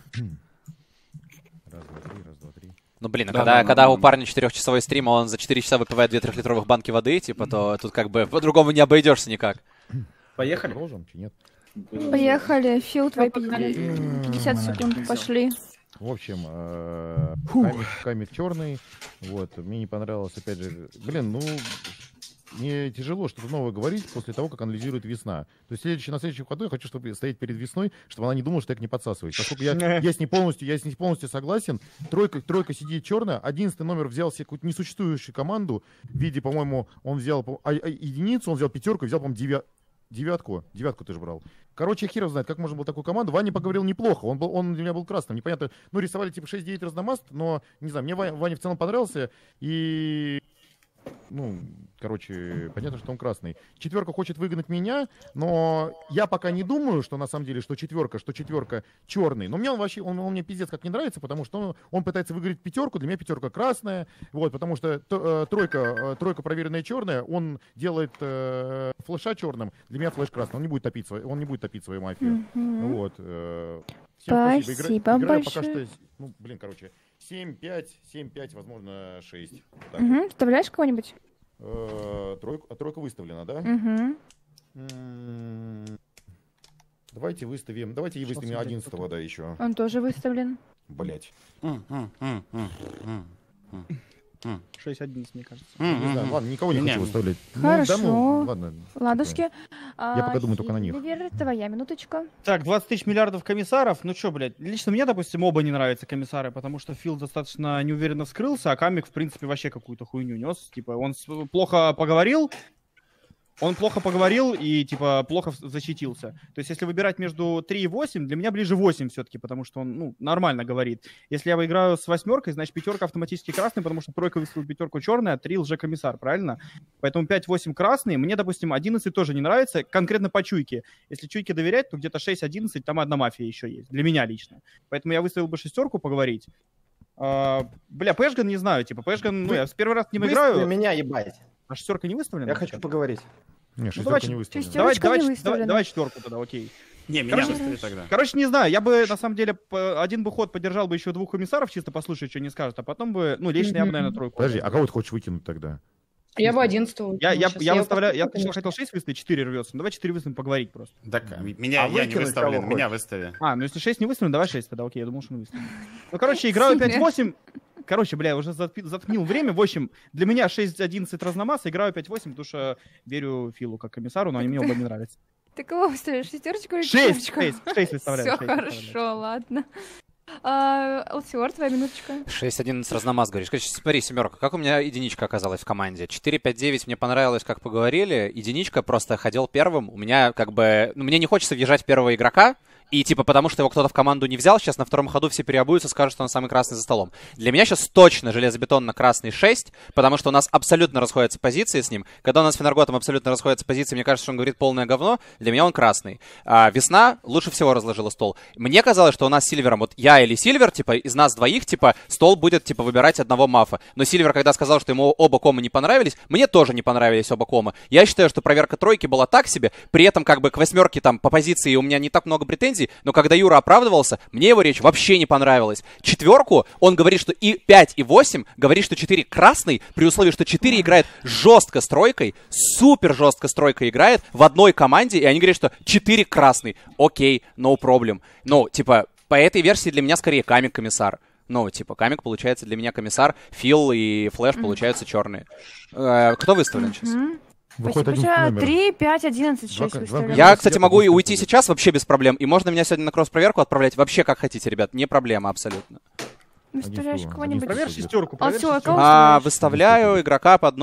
Раз, два, три. Ну, блин, а когда у парня 4-часовой стрим, а он за 4 часа выпивает 2 3-литровых банки воды, типа, то тут как бы по-другому не обойдешься никак. Поехали? Продолжим, чи нет? Поехали. Фил, твои 50 секунд пошли. В общем, камик черный. Вот, мне не понравилось, опять же. Блин, ну, мне тяжело что-то новое говорить после того, как анализирует весна. То есть на следующем ходу я хочу, чтобы стоять перед весной, чтобы она не думала, что я к ней подсасываю. Поскольку я с ней полностью согласен. Тройка сидит черная. 11-й номер взял себе какую-то несуществующую команду. В виде, по-моему, он взял единицу, он взял пятерку, взял, по-моему, девятку ты же брал. Короче, хер знает, как можно было такую команду. Ваня поговорил неплохо, он для меня был красным. Непонятно, ну, рисовали типа 6-9 разномаст, но, не знаю, мне Ваня в целом понравился. И, ну, короче, понятно, что он красный. Четверка хочет выгнать меня, но я пока не думаю, что на самом деле, что четверка черный. Но мне он мне пиздец как не нравится, потому что он пытается выиграть пятерку, для меня пятерка красная, вот, потому что тройка проверенная черная, он делает флеша черным, для меня флеш красный, он не будет топить свою мафию. Вот. Всем спасибо большое. Пока что, ну, блин, короче, 7-5, возможно, 6. Вставляешь кого-нибудь? Тройка выставлена, да? Давайте выставим 11-го, да, еще. Он тоже выставлен. Блять. 6-11, мне кажется. Не знаю, ладно, никого не хочу выставлять. Хорошо. Ну, да, ну, ладно. Ладушки. Я пока думаю только на них. Ливер, твоя минуточка. Так, 20 тысяч миллиардов комиссаров. Ну что, блядь, лично мне, допустим, оба не нравятся комиссары, потому что Фил достаточно неуверенно вскрылся, а Камик, в принципе, вообще какую-то хуйню нес. Типа, он плохо поговорил и, типа, плохо защитился. То есть, если выбирать между 3 и 8, для меня ближе 8 все-таки, потому что он, ну, нормально говорит. Если я выиграю с 8, значит, пятерка автоматически красная, потому что тройка выставила пятерку черная, а 3 лже-комиссар, правильно? Поэтому 5-8 красный. Мне, допустим, 11 тоже не нравится, конкретно по чуйке. Если чуйке доверять, то где-то 6-11, там одна мафия еще есть, для меня лично. Поэтому я выставил бы 6 поговорить. Бля, Пэшган не знаю, типа, Пэшган, ну, я в первый раз не играю. Выстави меня, ебать. А 6 не выставлена? Я хочу поговорить. Не, ну, давай, не выставлена. Давай 4 тогда, окей. Не, меня выстави тогда. Короче, не знаю, я бы, на самом деле, один бы ход поддержал бы еще 2 комиссаров, чисто послушать, что они скажут, а потом бы, ну, лично я бы, наверное, 3. Подожди, а кого ты хочешь выкинуть тогда? Я бы 11-го. Я выставляю, я сначала хотел 6 выставить, 4 рвется. Ну, давай 4 выставим, поговорить просто. Так, я не выставлен, меня выстави. Ну если 6 не выставлен, давай 6 тогда, окей, я думал, что мы выставим. Ну, короче, играю 5-8. Короче, бля, я уже заткнил время. В общем, для меня 6-11 разномасса, играю 5-8, потому что верю Филу как комиссару, но они мне оба не нравятся. Ты кого выставишь? 6 или 6 выставляю. Все хорошо, ладно. Алсиор, твоя минуточка. 6-11 разномаз, говоришь. Смотри, семерка, как у меня единичка оказалась в команде. 4-5-9 мне понравилось, как поговорили. Единичка просто ходил первым. У меня как бы... Ну, мне не хочется въезжать в первого игрока. И типа потому что его кто-то в команду не взял, сейчас на втором ходу все переобуются, скажут, что он самый красный за столом. Для меня сейчас точно железобетонно-красный 6, потому что у нас абсолютно расходятся позиции с ним. Когда у нас с Фенарготом абсолютно расходятся позиции, мне кажется, что он говорит полное говно, для меня он красный. А Весна лучше всего разложила стол. Мне казалось, что у нас с Сильвером, вот я или Сильвер, типа из нас двоих, типа стол будет типа выбирать одного мафа. Но Сильвер, когда сказал, что ему оба кома не понравились, мне тоже не понравились оба кома. Я считаю, что проверка тройки была так себе, при этом как бы к 8 там по позиции у меня не так много претензий, но когда Юра оправдывался, мне его речь вообще не понравилась. 4 он говорит, что и 5, и 8, говорит, что 4 красный, при условии, что 4 играет жестко с тройкой, супер жестко с тройкой играет в одной команде, и они говорят, что 4 красный. Окей, no problem. Ну, типа, по этой версии для меня скорее Камик комиссар. Ну, типа, Камик получается для меня комиссар, Фил и Флэш получаются черные. Кто выставлен сейчас? Выходит 3, 5, 11, 6 выставляем. Я, кстати, могу и уйти сейчас вообще без проблем. И можно меня сегодня на кросс-проверку отправлять вообще как хотите, ребят. Не проблема абсолютно. Выставляешь кого-нибудь? Проверь шестерку, А, проверь всё, шестерку. кого Выставляю игрока под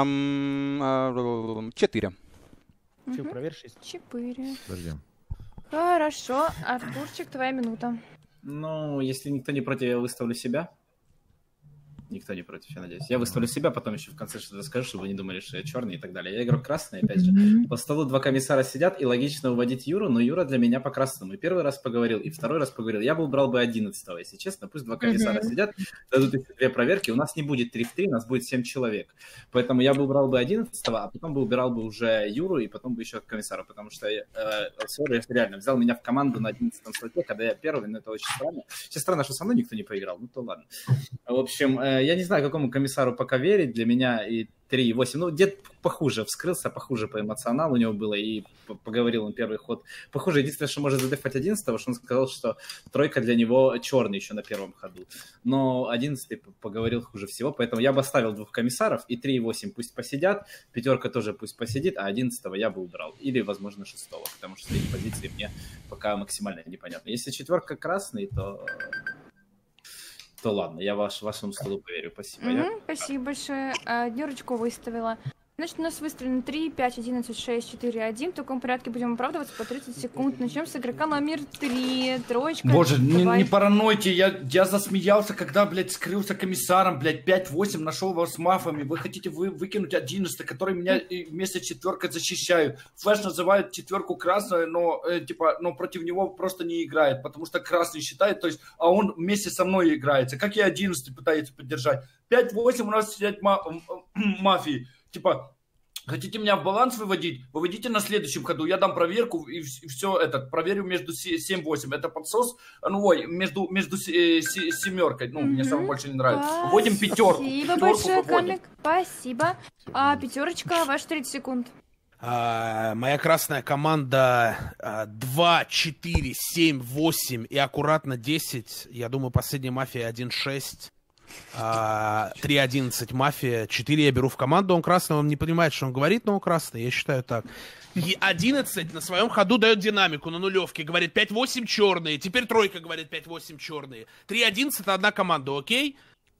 номером 4. Всё, проверь 6. 4. Подожди. Хорошо, Артурчик, твоя минута. Ну, если никто не против, я выставлю себя. Никто не против, я надеюсь. Я выставлю себя, потом еще в конце что-то скажу, чтобы вы не думали, что я черный и так далее. Я игрок красный, опять же. По столу 2 комиссара сидят, и логично уводить Юру, но Юра для меня по красному. И первый раз поговорил, и второй раз поговорил. Я бы убрал бы 11-го, если честно. Пусть 2 комиссара сидят, дадут еще 2 проверки. У нас не будет 3 в 3, у нас будет 7 человек. Поэтому я бы убрал бы 11-го, а потом бы убирал бы уже Юру, и потом бы еще комиссара. Потому что Сори реально взял меня в команду на 11-м слоте, когда я первый, но это очень странно. Сейчас странно, что со мной никто не поиграл, ну то ладно. В общем, я не знаю, какому комиссару пока верить. Для меня и 3-8. Ну, дед похуже вскрылся, похуже по эмоционалу у него было, и поговорил он первый ход. Похоже, единственное, что может задефать 11-го, что он сказал, что тройка для него черный еще на первом ходу. Но 11-й поговорил хуже всего, поэтому я бы оставил 2 комиссаров, и 3-8 пусть посидят, 5 тоже пусть посидит, а 11-го я бы убрал. Или, возможно, 6-го, потому что их позиции мне пока максимально непонятны. Если 4 красный, то ладно, я вашему столу поверю. Спасибо. Спасибо большое. Дёрочку выставила. Значит, у нас выставлено 3, 5, 11, 6, 4, 1. В таком порядке будем оправдываться по 30 секунд. Начнем с игрока номер 3. Троечка. Боже, Давай. не паранойте, я засмеялся, когда, блядь, скрылся комиссаром, блядь, 5-8 нашел вас с мафами. Вы хотите выкинуть 11, который меня вместе с 4 защищают. Флэш называет 4 красной, но, но против него просто не играет, потому что красный считает, то есть, а он вместе со мной играется. Как я 11 пытается поддержать? 5-8 у нас сидят мафии. Хотите меня в баланс выводить? Выводите на следующем ходу. Я дам проверку и все это. Проверю между 7-8. Это подсос. Между семеркой. Мне самое больше не нравится. Вводим 5. Спасибо большое, Камик. Спасибо. 5, ваши 30 секунд. Моя красная команда 2, 4, 7, 8 и аккуратно 10. Я думаю, последняя мафия 1-6. 3-11 мафия, 4 я беру в команду, он красный, он не понимает, что он говорит, но он красный, я считаю так. И 11 на своем ходу дает динамику на нулевке, говорит 5-8 черные, теперь тройка говорит 5-8 черные. 3-11 это одна команда, окей?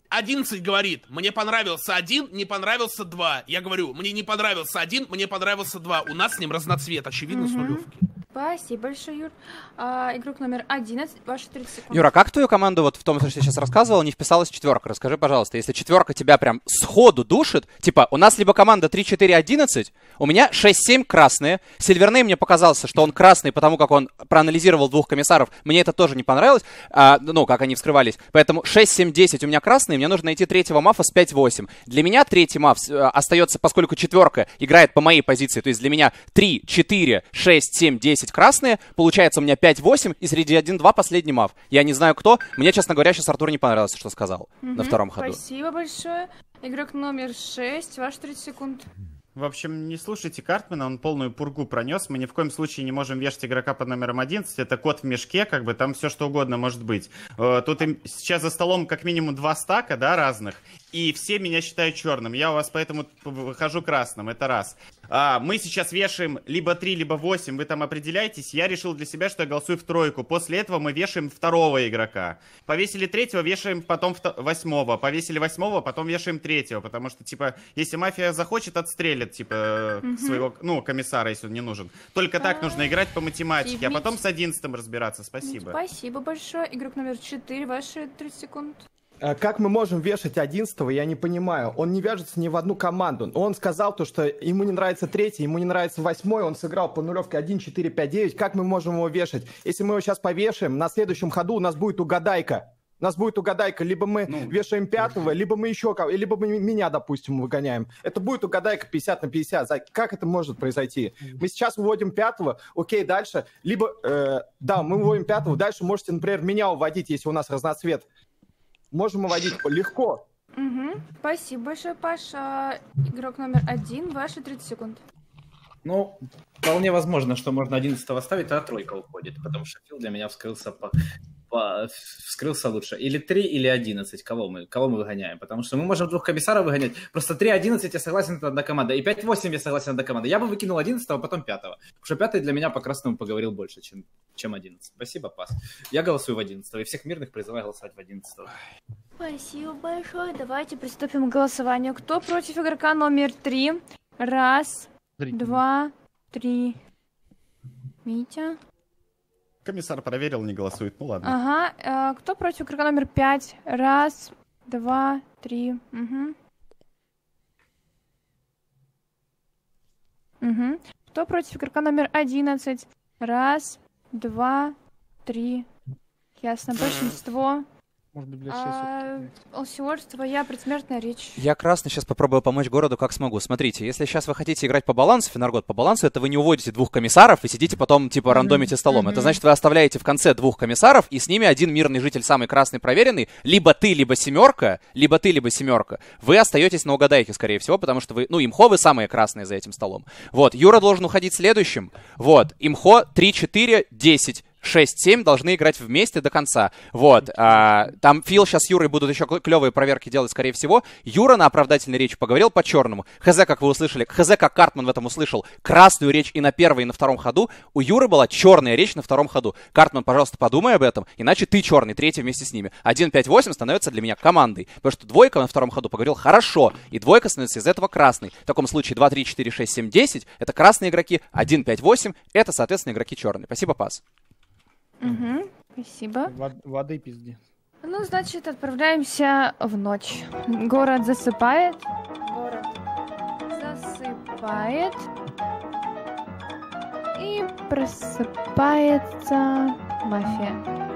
11 говорит, мне понравился 1, не понравился 2. Я говорю, мне не понравился 1, мне понравился 2. У нас с ним разноцвет, очевидно, с нулевки. Спасибо большое, Юр. Игрок номер 11, ваши 30 секунд. Юра, как твою команду вот в том, что я сейчас рассказывал, не вписалась 4? Расскажи, пожалуйста, если 4 тебя прям сходу душит, типа, у нас либо команда 3-4-11, у меня 6-7 красные, Сильверней мне показался, что он красный, потому как он проанализировал 2 комиссаров, мне это тоже не понравилось, как они вскрывались, поэтому 6-7-10 у меня красные, мне нужно найти 3-го мафа с 5-8. Для меня 3-й маф остается, поскольку 4 играет по моей позиции, то есть для меня 3, 4, 6, 7, 10 красные, получается у меня 5-8, и среди 1-2 последний маф. Я не знаю кто, мне, честно говоря, сейчас Артур не понравился, что сказал на втором ходу. Спасибо большое. Игрок номер 6, ваши 30 секунд. В общем, не слушайте Картмана, он полную пургу пронес. Мы ни в коем случае не можем вешать игрока под номером 11. Это кот в мешке, там все что угодно может быть. Тут сейчас за столом как минимум 2 стака, разных. И все меня считают черным. Я у вас поэтому выхожу красным, это раз. Мы сейчас вешаем либо 3, либо 8, вы там определяетесь. Я решил для себя, что я голосую в тройку. После этого мы вешаем 2-го игрока. Повесили 3-го, вешаем потом 8-го. Повесили 8-го, потом вешаем 3-го. Потому что, если мафия захочет, отстрелит, своего, комиссара, если он не нужен. Только так нужно играть по математике, а потом с 11-м разбираться. Спасибо. Спасибо большое. Игрок номер 4, ваши 30 секунд. Как мы можем вешать 11-го, я не понимаю. Он не вяжется ни в одну команду. Он сказал то, что ему не нравится 3-й, ему не нравится 8-й, он сыграл по нулевке 1, 4, 5, 9. Как мы можем его вешать? Если мы его сейчас повешаем, на следующем ходу у нас будет угадайка. Либо мы вешаем 5-го, либо мы еще кого-то, либо мы меня, допустим, выгоняем. Это будет угадайка 50 на 50. Как это может произойти? Мы сейчас выводим 5-го, окей, дальше. Либо, мы выводим 5-го, дальше можете, например, меня уводить, если у нас разноцвет. Можем уводить легко. Спасибо большое, Паша. Игрок номер 1, ваши 30 секунд. Вполне возможно, что можно 11-го оставить, а тройка уходит, потому что Фил для меня вскрылся вскрылся лучше. Или 3, или 11. Кого мы выгоняем? Потому что мы можем 2 комиссаров выгонять. Просто 3-11 я согласен, это одна команда. И 5-8 я согласен, одна команда. Я бы выкинул 11-го, потом 5-го. Потому что 5-й для меня по красному поговорил больше, чем 11. Спасибо, пас. Я голосую в 11-го. И всех мирных призываю голосовать в 11-го. Спасибо большое. Давайте приступим к голосованию. Кто против игрока номер 3? 1, 2, 3. Митя. Комиссар проверил, не голосует. Ну ладно. Ага. Кто против игрока номер 5? 1, 2, 3. Угу. Кто против игрока номер 11? 1, 2, 3. Ясно. Большинство. Может быть, блядь, Алсиор, твоя предсмертная речь. Я красный сейчас попробую помочь городу как смогу. Смотрите, если сейчас вы хотите играть по балансу, Фенаргот, по балансу, это вы не уводите 2 комиссаров и сидите потом, типа, рандомите столом. Это значит, вы оставляете в конце 2 комиссаров, и с ними один мирный житель, самый красный, проверенный, либо ты, либо семерка, либо ты, либо семерка. Вы остаетесь на угадайке, скорее всего, потому что вы, имхо вы самые красные за этим столом. Вот, Юра должен уходить следующим. Вот, имхо 3, 4, 10. 6-7 должны играть вместе до конца. Вот. Там Фил сейчас с Юрой будут еще клевые проверки делать, скорее всего. Юра на оправдательной речи поговорил по черному. ХЗ, как вы услышали, ХЗ, как Картман в этом услышал, красную речь и на первой, и на втором ходу. У Юры была черная речь на втором ходу. Картман, пожалуйста, подумай об этом, иначе ты черный, третий вместе с ними. 1-5-8 становится для меня командой. Потому что двойка на втором ходу поговорил хорошо, и двойка становится из этого красной. В таком случае 2, 3, 4, 6, 7, 10 это красные игроки, 1-5-8 это, соответственно, игроки черные. Спасибо, пас. Угу, спасибо. Воды пизди. Ну, значит, отправляемся в ночь. Город засыпает. И просыпается мафия.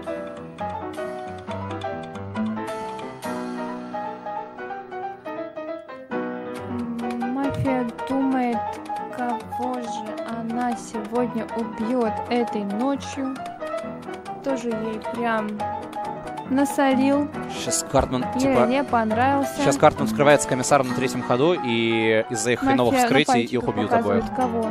Мафия думает, кого же она сегодня убьет этой ночью. Тоже ей прям насолил. Сейчас Картман, Ей понравился. Сейчас Картман вскрывается комиссаром на третьем ходу, и из-за их хреновых вскрытий их убьют обоих. Кого?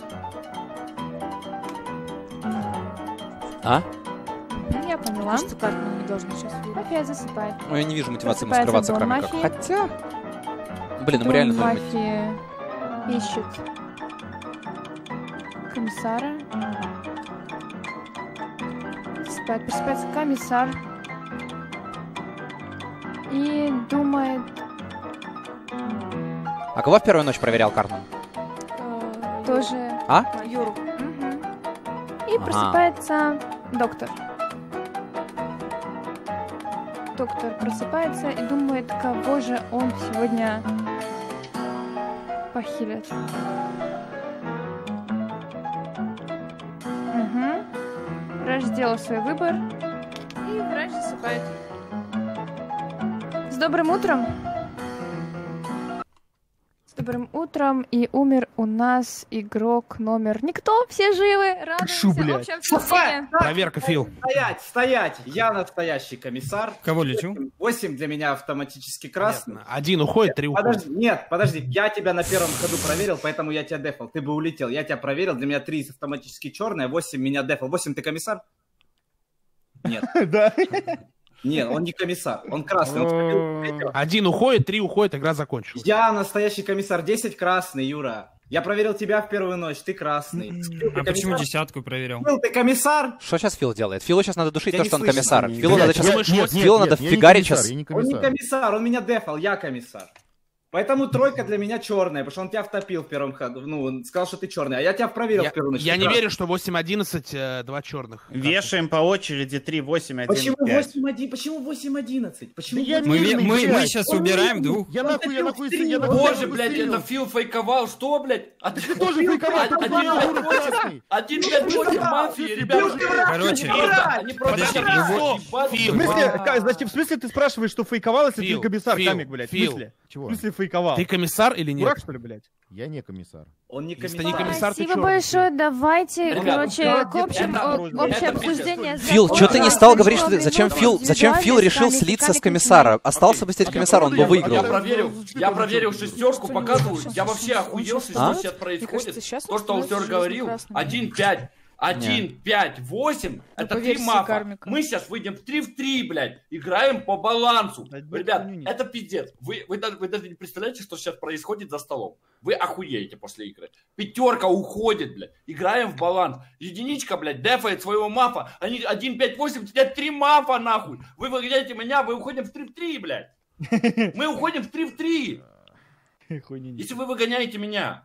Я поняла. Что Картман не должен сейчас видеть. Мафия засыпает. Ну, я не вижу мотивации ему скрываться, кроме как. Хотя... Блин, ему реально нужно быть. Мафия ищет комиссара. Просыпается комиссар и думает... А кого в первую ночь проверял Картман? Тоже Юру. И просыпается доктор. Доктор просыпается и думает, кого же он сегодня похилит. Врач сделал свой выбор, и врач засыпает. С добрым утром! С добрым утром, и умер у нас игрок номер... Никто, все живы, радуемся, общее впечатление. Проверка, Фил. Стоять! Я настоящий комиссар. Кого лечу? 8 для меня автоматически красный. Понятно. 1 уходит, 3 уходит. Подожди, я тебя на первом ходу проверил, поэтому я тебя дефал. Ты бы улетел, я тебя проверил, для меня 3 автоматически черные, 8 меня дефал. 8 ты комиссар? Нет. Да. Нет, он не комиссар, он красный. 1 уходит, 3 уходит, игра закончилась. Я настоящий комиссар, 10 красный, Юра. Я проверил тебя в первую ночь, ты красный. А почему 10-ку проверил? Ты комиссар? Что сейчас Фил делает? Филу сейчас надо душить Я то, не что он слышу. комиссар. Нет, Филу надо сейчас... Филу надо фигарить сейчас. Он не комиссар, он меня дефал, я комиссар. Поэтому тройка для меня черная, потому что он тебя втопил в первом ходу. Ну, он сказал, что ты черный, а я тебя проверил в первую ночь. Я не верю, что 8-11, 2 черных. Вешаем по очереди 3-8-1-5. Почему 8-1? Почему 8-11? Почему мы сейчас убираем 2. Я нахуй Боже, блядь, это Фил фейковал, что, блядь? А ты тоже фейковал, 1-5-8 мафии, ребята. Короче, в смысле ты спрашиваешь, что фейковал, если ты комиссар, Камик, блядь? В смысле? Чего? В смысле фейковал? Ты комиссар или нет? Дурак, что ли, блядь? Я не комиссар. Он не Если ты не комиссар, ты Спасибо черный. большое, давайте, Ребят, короче, к общее обсуждение. Фил, что ты не стал говорить, что ты... Зачем Фил решил слиться с комиссара? Остался бы сидеть комиссар, он бы Я выиграл. проверил 6, показываю. Я вообще охуел, что сейчас происходит. То, что Алсер говорил, 1-5. 1, 5, 8, это по 3 версии мафа. Кармика. Мы сейчас выйдем в 3 в 3, блядь. Играем по балансу. Ребят, это пиздец. Вы даже не представляете, что сейчас происходит за столом. Вы охуеете после игры. Пятерка уходит, блядь. Играем в баланс. Единичка, блядь, дефает своего мафа. Они 1, 5, 8, тебя 3 мафа, нахуй. Вы выгоняете меня, вы уходим в 3 в 3, блядь. Мы уходим в 3 в 3. Если вы выгоняете меня.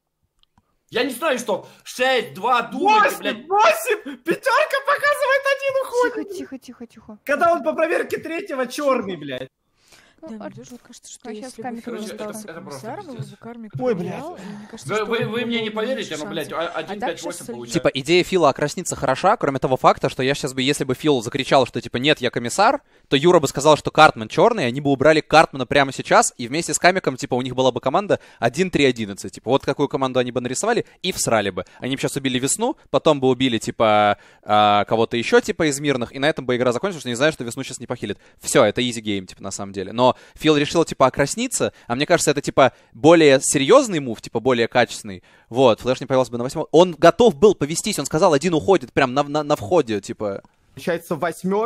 Я не знаю, что 6, 2, думайте, 8, блядь. 8! Пятерка показывает, один уходит. Тихо. Когда он по проверке третьего черный, блядь. Да, мне тоже вот кажется, что сейчас если бы Камик Фил это остался просто комиссаром, его пиздец. бы Кармик Ой, проверял, и мне кажется, что Вы у него мне не было поверите, меньше но, блядь, шансов. 1, так 5, сейчас 8 Сергей- получается. Типа, идея Фила окрасниться хороша, кроме того факта, что я сейчас бы, если бы Фил закричал, что типа нет, я комиссар, то Юра бы сказал, что Картман черный, они бы убрали Картмана прямо сейчас, и вместе с Камиком, типа, у них была бы команда 1-3-11. Типа, вот какую команду они бы нарисовали, и всрали бы. Они бы сейчас убили Весну, потом бы убили, типа, кого-то еще, типа, из мирных, и на этом бы игра закончилась, что не знаю, что Весну сейчас не похилит. Все, это easy game, типа, на самом деле. Но Фил решил, типа, окрасниться, а мне кажется, это, типа, более серьезный мув, типа, более качественный. Вот, Флэш не появился бы на 8. Он готов был повестись, он сказал, один уходит прям на входе, типа. Получается,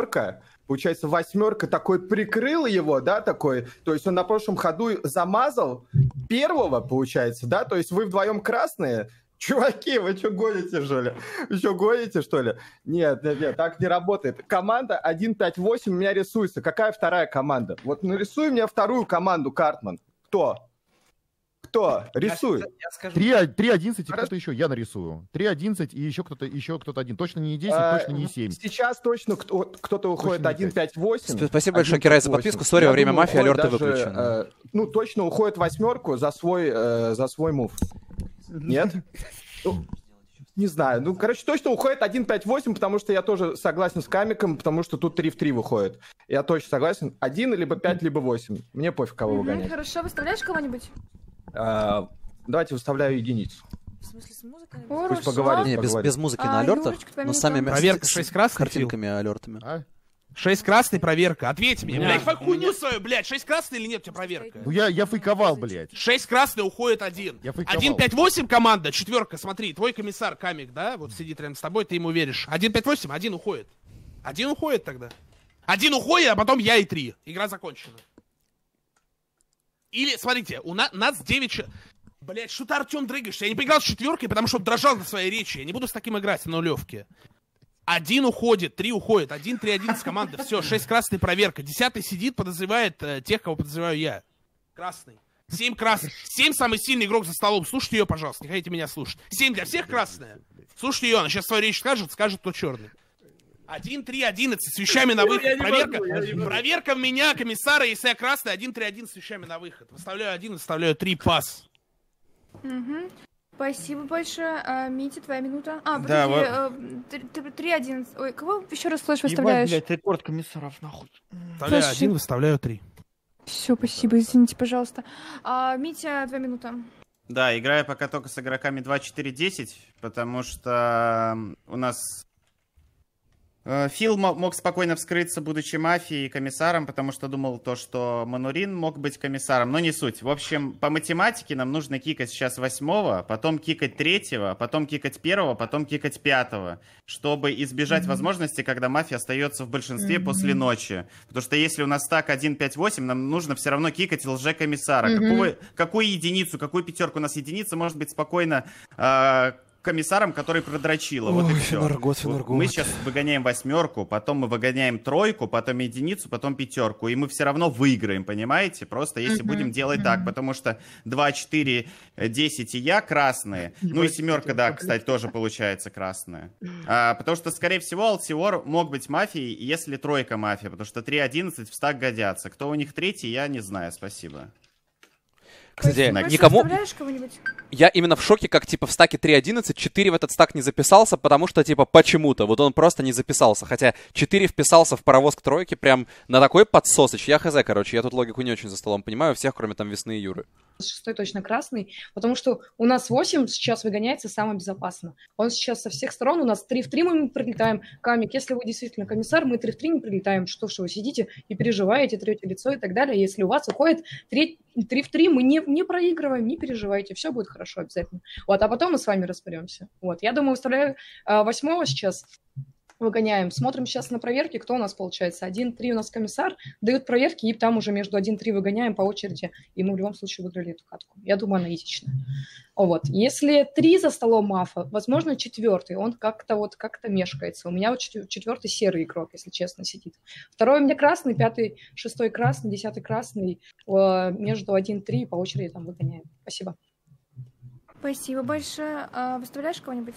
восьмерка такой прикрыл его, да, такой. То есть он на прошлом ходу замазал первого, получается, да? То есть вы вдвоем красные. Чуваки, вы что гоните, что ли? Вы что гоните, что ли? Нет, так не работает. Команда 1-5-8 у меня рисуется. Какая вторая команда? Вот нарисуй мне вторую команду, Картман. Кто? Рисуй. 3-11 и кто-то еще, я нарисую. 3-11 и еще кто-то один. Точно не 10, точно не 7. Сейчас точно кто-то уходит 1-5-8. Спасибо большое, Кирай, за подписку. Сори, во время мафии алерты выключены. Ну, точно уходит восьмерку за свой мув. Нет? Ну, не знаю. Ну, короче, точно уходит 1-5-8, потому что я тоже согласен с Камиком, потому что тут 3 в 3 выходит. Я точно согласен. 1, либо 5, либо 8. Мне пофиг, кого выгонять. Хорошо, выставляешь кого-нибудь? Давайте выставляю единицу. В смысле, с музыкой? Пусть поговорит. Не, без музыки на алертах, но сами Проверка 6 красных, картинками алертами. 6 красный, проверка. Ответь мне, блядь, хуйню свою, блядь. 6 красный или нет у тебя проверка? Ну я фейковал, блядь. 6 красный, уходит 1. Я фейковал. 1-5-8 команда, четверка, смотри, твой комиссар Камик, да, вот сидит рядом с тобой, ты ему веришь. 1-5-8, 1 уходит. 1 уходит тогда. 1 уходит, а потом я и 3. Игра закончена. Или, смотрите, у нас 9... Блядь, что ты, Артем, дрыгаешься? Я не поиграл с четверкой, потому что он дрожал на своей речи. Я не буду с таким играть на нулевке. 1 уходит, 3 уходит, 1-3-11 команда. Все, 6 красный, проверка. 10 сидит, подозревает тех, кого подозреваю я. Красный. 7 красных. 7 самый сильный игрок за столом. Слушайте ее, пожалуйста, не хотите меня слушать. 7 для всех красная. Слушайте ее, она сейчас свою речь скажет, кто черный. 1-3-11 с вещами на выход. Проверка в меня, комиссара, если я красный, 1-3-11 с вещами на выход. Выставляю 1, выставляю 3, пас. Угу. Спасибо большое. Митя, твоя минута. Да, подожди, 3-11. Ой, кого еще раз флеш выставляешь? Ебать, блядь, рекорд комиссаров, нахуй. Выставляю 1, выставляю 3. Все, спасибо, извините, пожалуйста. Митя, 2 минуты. Да, играю пока только с игроками 2-4-10, потому что у нас... Фил мог спокойно вскрыться, будучи мафией и комиссаром, потому что думал то, что Манурин мог быть комиссаром, но не суть. В общем, по математике нам нужно кикать сейчас 8-го, потом кикать 3-го, потом кикать 1-го, потом кикать 5-го, чтобы избежать возможности, когда мафия остается в большинстве после ночи. Потому что если у нас так 1-5-8, нам нужно все равно кикать лже-комиссара. Какую единицу, какую пятерку? У нас единица может быть спокойно... комиссаром, который продрочила. Вот и все. Мы сейчас выгоняем 8-ку, потом мы выгоняем 3-ку, потом единицу, потом 5-ку. И мы все равно выиграем, понимаете? Просто если будем делать так, потому что 2, 4, 10 и я красные. Ну и 7-ка, да, кстати, тоже получается красная. Потому что, скорее всего, Алтиор мог быть мафией, если 3-ка мафия, потому что 3-11 в стак годятся. Кто у них 3-й, я не знаю. Спасибо. Кстати, никому... Я именно в шоке, как, типа, в стаке 3.11 4 в этот стак не записался, потому что, типа, почему-то. Вот он просто не записался. Хотя 4 вписался в паровоз к тройке прям на такой подсосыч. Я хз, короче, я тут логику не очень за столом понимаю. Всех, кроме там Весны и Юры. 6 точно красный, потому что у нас 8 сейчас выгоняется самое безопасно. Он сейчас со всех сторон, у нас 3 в 3 мы прилетаем. Камик, если вы действительно комиссар, мы 3 в 3 не прилетаем. Что вы сидите и переживаете, трете лицо и так далее. Если у вас уходит 3 в 3, мы не проигрываем, не переживайте, все будет хорошо обязательно. Вот, а потом мы с вами разберемся. Вот, я думаю, выставляю 8 сейчас. Выгоняем. Смотрим сейчас на проверки, кто у нас получается. 1-3 у нас комиссар, дают проверки, и там уже между 1-3 выгоняем по очереди, и мы в любом случае выиграли эту катку. Я думаю, аналитично. Вот. Если 3 за столом мафа, возможно, 4-й, он как-то мешкается. У меня вот 4-й серый игрок, если честно, сидит. 2-й у меня красный, 5-й, 6-й красный, 10-й красный, между 1-3 по очереди там выгоняем. Спасибо. Спасибо большое. Выставляешь кого-нибудь?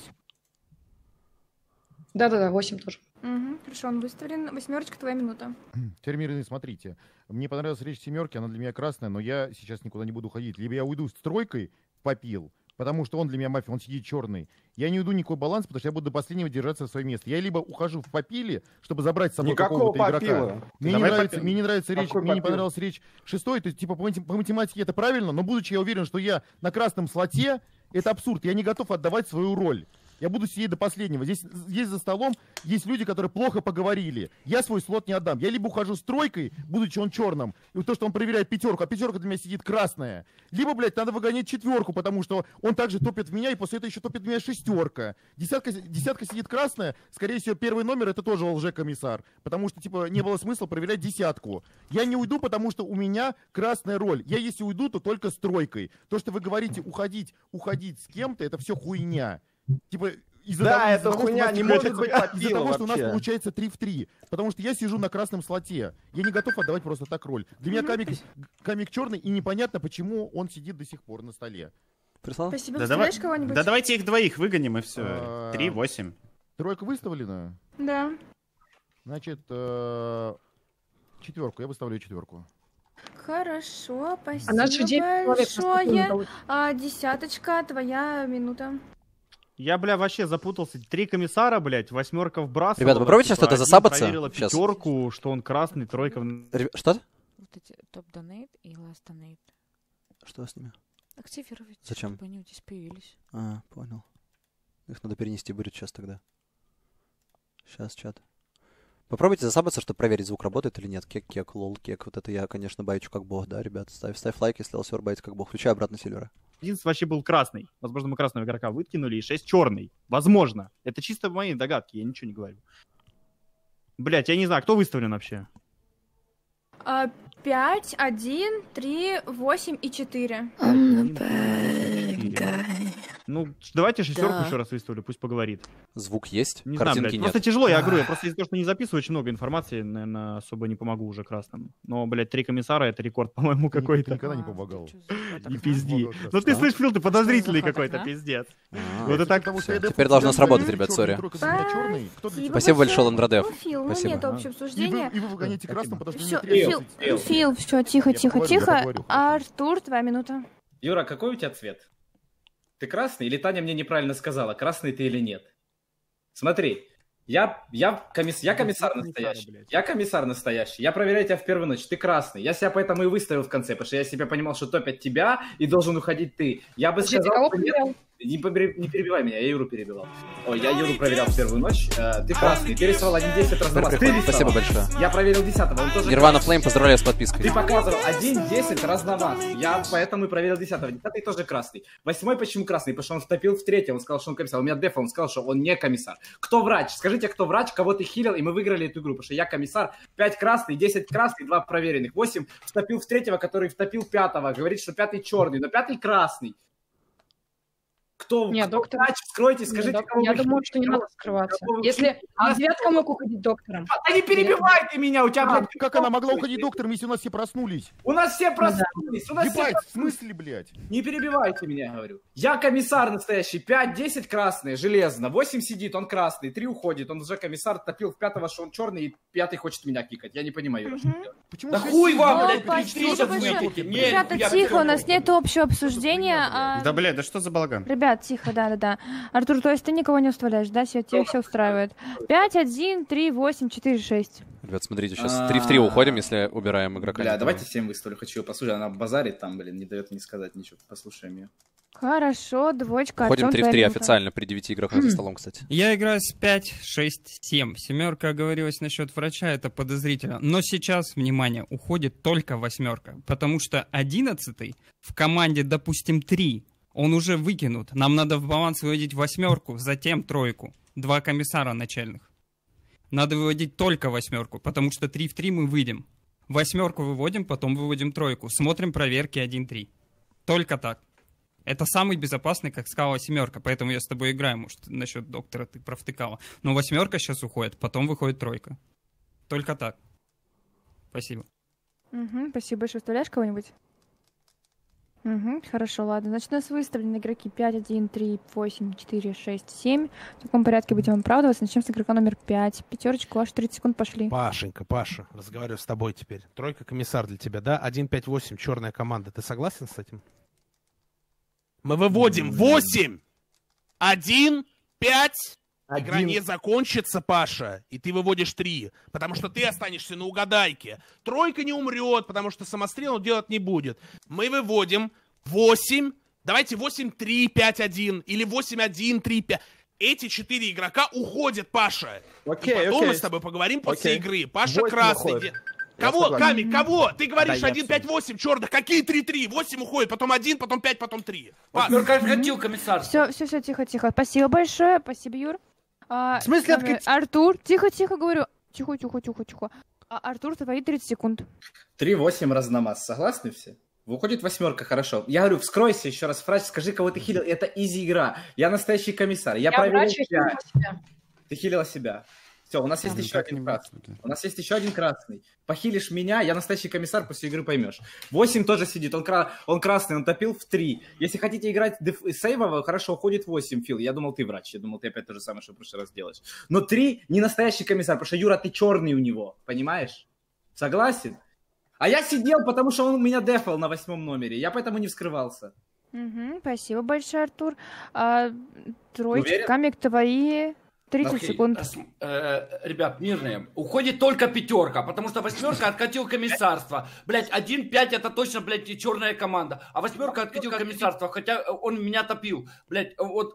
Да-да-да, 8 тоже. Угу, хорошо, он выставлен. 8, твоя минута. Теперь, мирные, смотрите. Мне понравилась речь 7, она для меня красная, но я сейчас никуда не буду ходить. Либо я уйду с тройкой в попил, потому что он для меня мафия, он сидит черный. Я не уйду никакой баланс, потому что я буду до последнего держаться в свое место. Я либо ухожу в попиле, чтобы забрать с собой какого-то игрока. Мне не нравится речь, мне не понравилась речь 6, то есть типа по математике это правильно, но будучи я уверен, что я на красном слоте, это абсурд, я не готов отдавать свою роль. Я буду сидеть до последнего. Здесь за столом есть люди, которые плохо поговорили. Я свой слот не отдам. Я либо ухожу с тройкой, будучи он черным, и то, что он проверяет 5, а 5 для меня сидит красная. Либо, блядь, надо выгонять 4, потому что он также топит в меня, и после этого еще топит в меня 6. Десятка сидит красная. Скорее всего, первый номер это тоже лже-комиссар. Потому что, типа, не было смысла проверять 10. Я не уйду, потому что у меня красная роль. Я, если уйду, то только с тройкой. То, что вы говорите уходить с кем-то, это все хуйня. Типа, эта хуйня не может быть попила из-за того, что вообще. у нас получается 3 в 3. Потому что я сижу на красном слоте. Я не готов отдавать просто так роль. Для меня камик черный, и непонятно, почему он сидит до сих пор на столе. Спасибо. Выставляешь кого-нибудь? Да давайте их двоих выгоним, и все. 3-8. Тройка выставлена? Да. Значит, 4. Я выставляю 4. Хорошо, спасибо А наш же большое. 10, твоя минута. Я, вообще запутался. 3 комиссара, 8 вбрасывал. Ребята, попробуйте что-то засабаться. Проверила 5, что он красный, 3. Что? Вот эти топ-донейт и ласт-донейт. Что с ними? Активировать, Зачем? чтобы они вот здесь появились. А, понял. Их надо перенести будет сейчас тогда. Сейчас, чат. Попробуйте засабаться, чтобы проверить, звук работает или нет. Кек, лол, кек. Вот это я, конечно, байчу как бог, да, ребят. Ставь лайк, если LSR байтит как бог. Включай обратно Сильвера. 11 вообще был красный. Возможно, мы красного игрока выкинули, и 6 черный. Возможно. Это чисто мои догадки, я ничего не говорю. Блять, я не знаю, кто выставлен вообще? 5, 1, 3, 8 и 4. Ну, давайте 6 еще раз выставлю, пусть поговорит. Звук есть, не картинки знаю, блядь, нет. Просто тяжело, я говорю, я просто из-за того, что не записываю очень много информации, наверное, особо не помогу уже красным. Но, блядь, 3 комиссара — это рекорд, по-моему, какой-то. Никогда не помогал. Не пизди. Ну ты слышь, Фил, ты подозрительный какой-то, пиздец. Вот и так. Теперь должно сработать, ребят, сори. Спасибо большое, Ландрадев. Фил, ну нет общего обсуждения. И вы выгоняете красным, потому что Всё, мне 13. Фил, все, тихо. Артур, 2 минуты. Юра, какой у тебя цвет? Ты красный? Или Таня мне неправильно сказала, красный ты или нет? Смотри, я комиссар настоящий. Я комиссар настоящий. Я проверяю тебя в первую ночь. Ты красный. Я себя поэтому и выставил в конце, потому что я себя понимал, что топят тебя, и должен уходить ты. Я бы сказал, что нет. Не перебивай меня, я Юру перебивал. Ой, я Юру проверял в первую ночь. Ты красный, ты рисовал 1-10 разномас. Спасибо большое. Я проверил 10-го, он тоже Нирвана Флейм, поздравляю с подпиской. Ты показывал 1-10 разномас. Я поэтому и проверил 10-го. 10-й тоже красный. 8-й почему красный? Потому что он втопил в 3-й, он сказал, что он комиссар. У меня дефа, он сказал, что он не комиссар. Кто врач? Скажите, кто врач, кого ты хилил, и мы выиграли эту игру. Потому что я комиссар. 5 красный, 10 красный, 2 проверенных. 8 втопил в 3-го, который втопил 5-го. Говорит, что 5-й черный, но 5-й красный. Кто? Нет, доктор. Скройте, скажите, Нет, я думаю, что не надо скрываться. Если девятка мог уходить доктором. Да не перебивай ты меня, у тебя, блядь, как она могла уходить доктором, если у нас все проснулись? У нас все проснулись. Ебать, в смысле, блядь? Не перебивайте меня, я говорю. Я комиссар настоящий. 5-10 красные, железно. 8 сидит, он красный. 3 уходит, он уже комиссар, топил в 5-го, что он черный, и 5-й хочет меня кикать. Я не понимаю. Почему? Да хуй вам, блядь, Ребята, тихо, у нас нет общего обсуждения. Да, блядь, да что за балаган? Ребят, говорят, тихо, да-да-да. Артур, то есть ты никого не устраиваешь, да? Тебя все устраивает. 5, 1, 3, 8, 4, 6. Ребят, смотрите, сейчас 3 в 3 уходим, если убираем игрока. Бля, давайте 7 выставлю, хочу ее послушать. Она базарит там, блин, не дает мне сказать ничего. Послушаем ее. Хорошо, двоечка. Уходим 3 в 3 официально при 9 игроках за столом, кстати. Я играю с 5, 6, 7. Семерка оговорилась насчет врача, это подозрительно. Но сейчас, внимание, уходит только восьмерка. Потому что 11-й в команде, допустим, 3. Он уже выкинут. Нам надо в баланс выводить восьмерку, затем тройку. 2 комиссара начальных. Надо выводить только восьмерку, потому что 3 в 3 мы выйдем. Восьмерку выводим, потом выводим тройку. Смотрим проверки 1-3. Только так. Это самый безопасный, как сказала семерка, поэтому я с тобой играю. Может, насчет доктора ты провтыкала. Но восьмерка сейчас уходит, потом выходит тройка. Только так. Спасибо. Спасибо большое. Вставляешь кого-нибудь? Хорошо, ладно. Значит, у нас выставлены игроки 5, 1, 3, 8, 4, 6, 7. В таком порядке будем оправдываться. Начнем с игрока номер 5. Пятерочка, ваши 30 секунд пошли. Пашенька, Паша, разговариваю с тобой теперь. Тройка комиссар для тебя, да? 1, 5, 8, черная команда. Ты согласен с этим? Мы выводим 8, 1, 5. Игра не закончится, Паша, и ты выводишь 3, потому что ты останешься на угадайке. Тройка не умрет, потому что самострел он делать не будет. Мы выводим 8, давайте 8, 3, 5, 1, или 8, 1, 3, 5. Эти 4 игрока уходят, Паша. Окей, и потом окей. мы с тобой поговорим после игры. Паша 8 красный. уходит. Кого, Камик, кого? Ты говоришь Да, 1, 5, 8, черных. Какие 3, 3? 8 уходит, потом 1, потом 5, потом 3. Восьмерка откатил комиссар. Все, тихо. Спасибо большое. Спасибо, Юр. В смысле откатил? Артур, тихо, говорю. Тихо. Артур, твои 30 секунд. 3-8 разномаз. Согласны все? Выходит восьмерка, хорошо. Я говорю, вскройся еще раз, врач, скажи, кого ты хилил. Это изи игра. Я настоящий комиссар. Я проверил себя. Ты хилила себя. Все, у нас есть еще один красный. У нас есть еще один красный. Похилишь меня, я настоящий комиссар, после игры поймешь. 8 тоже сидит, он красный, он топил в 3. Если хотите играть сейвово, хорошо, уходит 8, Фил. Я думал, ты врач, я думал, ты опять то же самое, что в прошлый раз делаешь. Но 3 не настоящий комиссар, потому что, Юра, ты черный у него, понимаешь? Согласен? А я сидел, потому что он меня дефал на 8 номере, я поэтому не вскрывался. Спасибо большое, Артур. Троечка, Уверен? Камик, твои 30 секунд. Ребят, мирные. Уходит только пятерка, потому что восьмерка откатил комиссарство. Блять, 1-5 это точно, блядь, черная команда. А восьмерка откатил комиссарство, хотя он меня топил. Блять, вот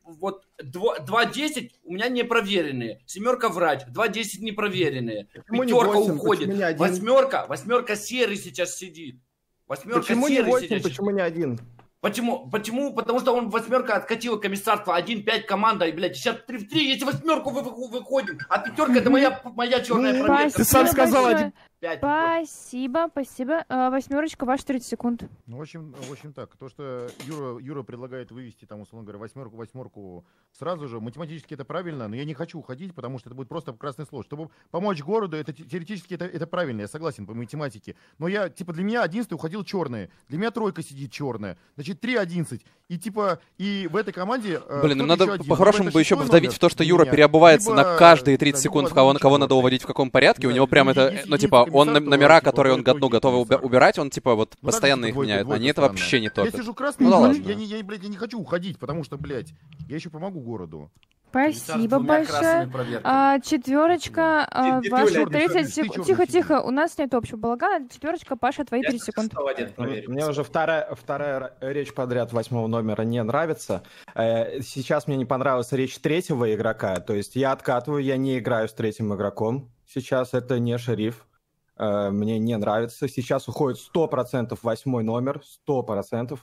2-10 у меня непроверенные. Семерка врач, 2-10 непроверенные. Пятерка уходит. Восьмерка серый сейчас сидит. Восьмерка Почему не серый 8, сейчас. почему не 1? Почему? Потому что он восьмерка откатила комиссарство, 1-5 команда, и, блядь, сейчас 3 в 3, если восьмерку выходим, а пятерка это моя черная проверка. Ты сам сказал 1. Спасибо. Восьмерочка, ваши 30 секунд. Ну, в общем так, то, что Юра предлагает вывести, там, условно говоря, восьмерку сразу же, математически это правильно, но я не хочу уходить, потому что это будет просто красный слот. Чтобы помочь городу, это теоретически это правильно, я согласен по математике. Но я, для меня 11 уходил черные, для меня тройка сидит черная, значит, 3-11. И, и в этой команде... Блин, им надо по-хорошему бы еще вдавить в то, что Юра переобувается на каждые 30 секунд, кого надо уводить в каком порядке. У него прям это, он номера, которые он готов убирать, он, постоянно их меняет. Они это вообще не топят. Я сижу красный, ну, я не хочу уходить, потому что, блядь, я еще помогу городу. Спасибо большое. Четверочка, ваши 30 секунд. Тихо, у нас нет общего балагана. Четверочка, Паша, твои 30 секунд. Мне уже вторая речь подряд 8 номера не нравится. Сейчас мне не понравилась речь 3-го игрока. То есть я откатываю, я не играю с 3-м игроком. Сейчас это не шериф. Мне не нравится. Сейчас уходит 100% 8 номер. 100%.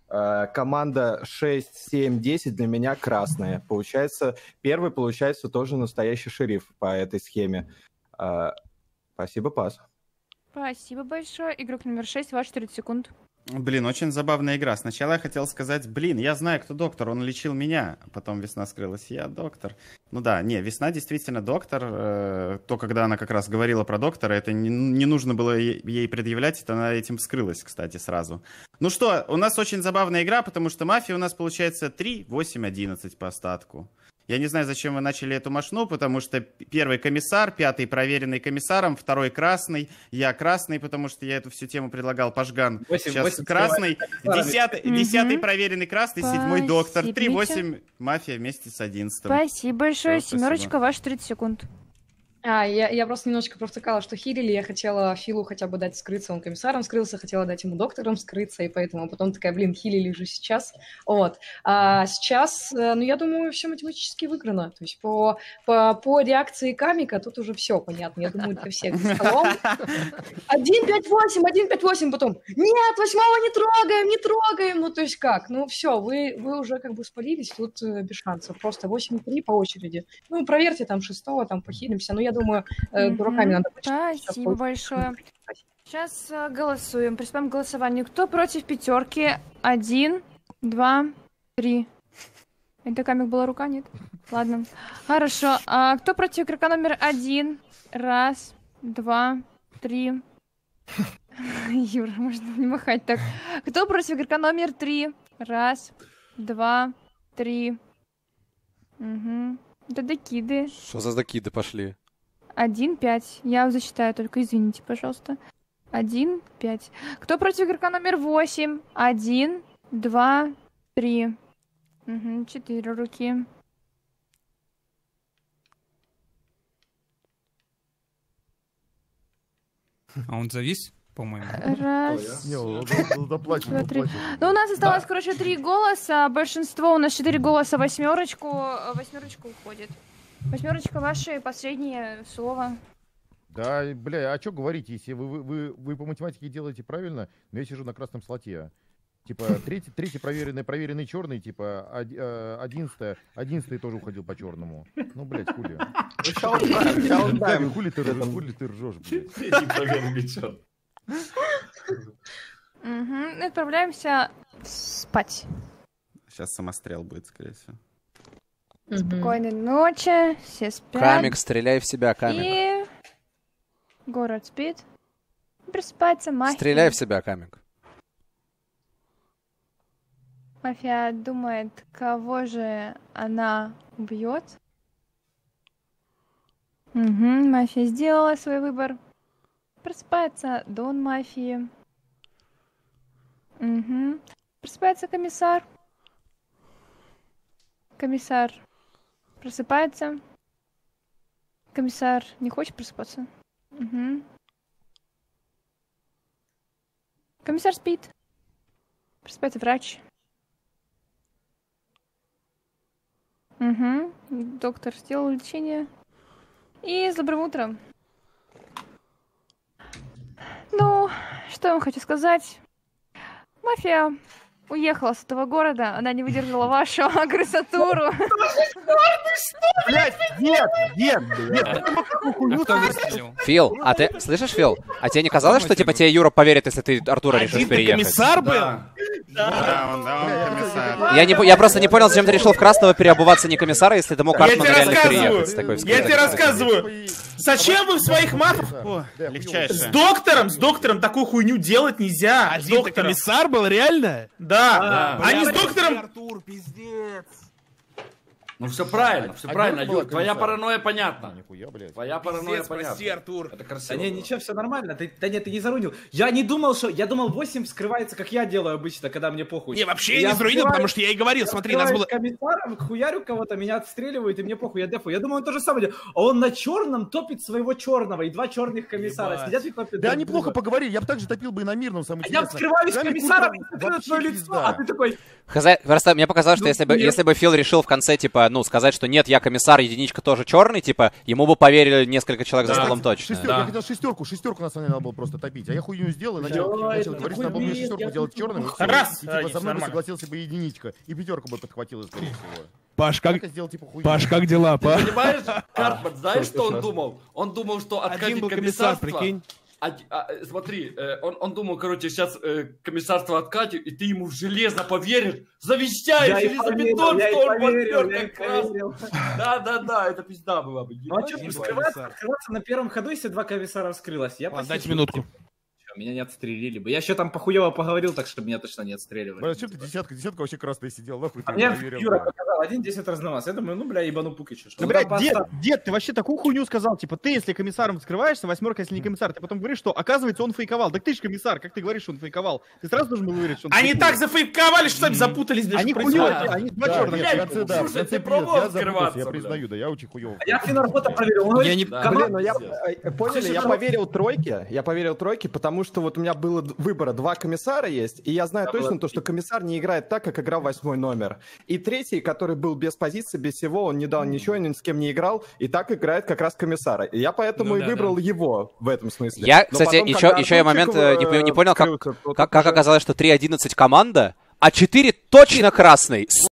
Команда 6, 7, 10 для меня красная. Первый получается тоже настоящий шериф по этой схеме. Спасибо, пас. Спасибо большое. Игрок номер 6, ваши 30 секунд. Блин, очень забавная игра. Сначала я хотел сказать, я знаю, кто доктор, он лечил меня. Потом Весна скрылась, я доктор. Ну да, Весна действительно доктор. То, когда она как раз говорила про доктора, это не нужно было ей предъявлять, это она этим вскрылась, кстати, сразу. Ну что, у нас очень забавная игра, потому что мафия у нас получается 3, 8, 11 по остатку. Я не знаю, зачем вы начали эту машину, потому что первый комиссар, пятый проверенный комиссаром, второй красный, я красный, потому что я эту всю тему предлагал, Пашган. Сейчас красный, десятый проверенный красный, седьмой доктор, 3-8 мафия вместе с 11-м. Спасибо большое. Всё, Семерочка, ваши 30 секунд. Я просто немножко провтыкала, что хилили, я хотела Филу хотя бы дать скрыться, он комиссаром скрылся, хотела дать ему доктором скрыться, и поэтому потом такая, блин, хилили же сейчас, вот. А сейчас, ну, я думаю, все математически выиграно, то есть по реакции Камика тут уже все понятно, я думаю, для всех за столом. 1-5-8, потом, нет, 8-го не трогаем, ну, то есть как, ну, все, вы уже как бы спалились, тут без шансов, просто 8-3 по очереди, ну, проверьте там 6-го, там похилимся, ну, я думаю, дураками надо быть. Спасибо большое. Сейчас голосуем. Приступаем к голосованию. Кто против пятерки? 1, 2, 3. Это Камик была рука, нет? Ладно. Хорошо. А кто против игрока номер 1? 1, 2, 3. Юра, можно не махать так. Кто против игрока номер 3? 1, 2, 3. Угу. Это докиды. Что за докиды пошли? 1-5. Я зачитаю, только извините, пожалуйста. 1-5. Кто против игрока номер 8? 1, 2, 3. 4 руки. А он завис, по-моему? Раз. Доплачивай. Ну, у нас осталось, короче, 3 голоса. Большинство у нас 4 голоса, восьмерочку уходит. Восьмерочка, ваше последнее слово. Да, бля, а что говорить, если вы по математике делаете правильно, но я сижу на красном слоте. Типа, третий проверенный черный, типа, 11-й тоже уходил по черному. Ну, блядь, хули. Хули ты ржешь, блядь. Третий проверенный черный. Отправляемся спать. Сейчас самострел будет, скорее всего. Спокойной ночи, все спят. Камик, стреляй в себя, Камик. И город спит. Просыпается мафия. Стреляй в себя, Камик. Мафия думает, кого же она убьет. Мафия сделала свой выбор. Просыпается Дон мафии. Просыпается комиссар. Комиссар просыпается. Комиссар не хочет просыпаться. Комиссар спит. Просыпается врач. Доктор сделал лечение. И с добрым утром. Ну, что я вам хочу сказать. Мафия уехала с этого города, она не выдержала вашу агрессатуру. Блядь, нет. Фил, а ты слышишь, Фил? А тебе не казалось, что типа тебе Юра поверит, если ты Артура решишь переехать? Комиссар был? Да, он комиссар. Я просто не понял, зачем ты решил в красного переобуваться не комиссара, если ты мог Артмана реально переехать. Я тебе рассказываю. Зачем вы в своих мафах? С доктором такую хуйню делать нельзя. Один комиссар был, реально? Да. А не с доктором... Артур, пиздец. Ну все правильно, Юр, твоя паранойя понятна. Твоя паранойя понятна. Прости, Артур. Это Да красиво. не, ничего, все нормально. Да нет, ты не зарунил. Я думал 8 скрывается, как я делаю обычно, когда мне похуй. Не, вообще я не зарунил, потому что я и говорил, смотри, нас было... комиссаром, хуярю кого-то, меня отстреливают, и мне похуй, я дефу. Я думаю, он то же самое делает. А он на черном топит своего черного, и 2 черных комиссара сидят и топят. Да, неплохо поговорили, я бы также топил бы и на мирном, самое Я интересное. вскрываюсь комиссаром, и смотрю на твое лицо, а ты такой... Просто мне показалось, что если бы Фил решил в конце, типа, ну, сказать, что нет, я комиссар, единичка тоже черный, типа, ему бы поверили несколько человек за столом точно. Я хотел шестерку на самом деле надо было просто топить. А я хуйню сделал и начал говорить, что надо было мне шестерку делать черным. И типа со мной бы согласился бы единичка. И пятерку бы подхватила, скорее всего. Паш, как дела, Ты понимаешь, Картман, знаешь, что он думал? Он думал, что откатит комиссарство... прикинь. Смотри, он думал, короче, сейчас комиссарство откатит, и ты ему в железо поверишь, завещаешь железобетон, что он подпер как раз. Да, это пизда была бы. Ну а что, скрываться на первом ходу, если 2 комиссара вскрылось? Дайте минутку. Меня не отстрелили бы. Я еще там похуево поговорил, так что меня точно не отстреливали. Бля, зачем ты десятка вообще красная сидел, нахуй ты Мне проверил, Юра бля. показал 1-10 разномас. Я думаю, ну, бля, ебану Пукича. Ну, блядь, дед, ты вообще такую хуйню сказал. Типа, ты, если комиссаром скрываешься, восьмерка, если не комиссар. Ты потом говоришь, что, оказывается, он фейковал. Так ты же комиссар, как ты говоришь, что он фейковал? Ты сразу должен был говорить, что он Они фейковал. так зафейковали, что сами запутались. Они хуёвые, они два черных. В конце, да, в Слушай, конце ты пробовал я запутался, скрываться, я бля? признаю, да, я очень хуёво. Я Финарбота проверил. Он говорит, Я не... Блин, ну поняли, я поверил тройке, потому что вот у меня было выбора, 2 комиссара есть, и я знаю точно то, что комиссар не играет так, как играл 8 номер. И третий, который был без позиции, без всего, он не дал ничего, ни с кем не играл, и так играет как раз комиссара. И я поэтому и выбрал его в этом смысле. Я, Но кстати, потом, когда еще я момент не понял, открылся, как оказалось, что 3-11 команда, а 4 точно красный.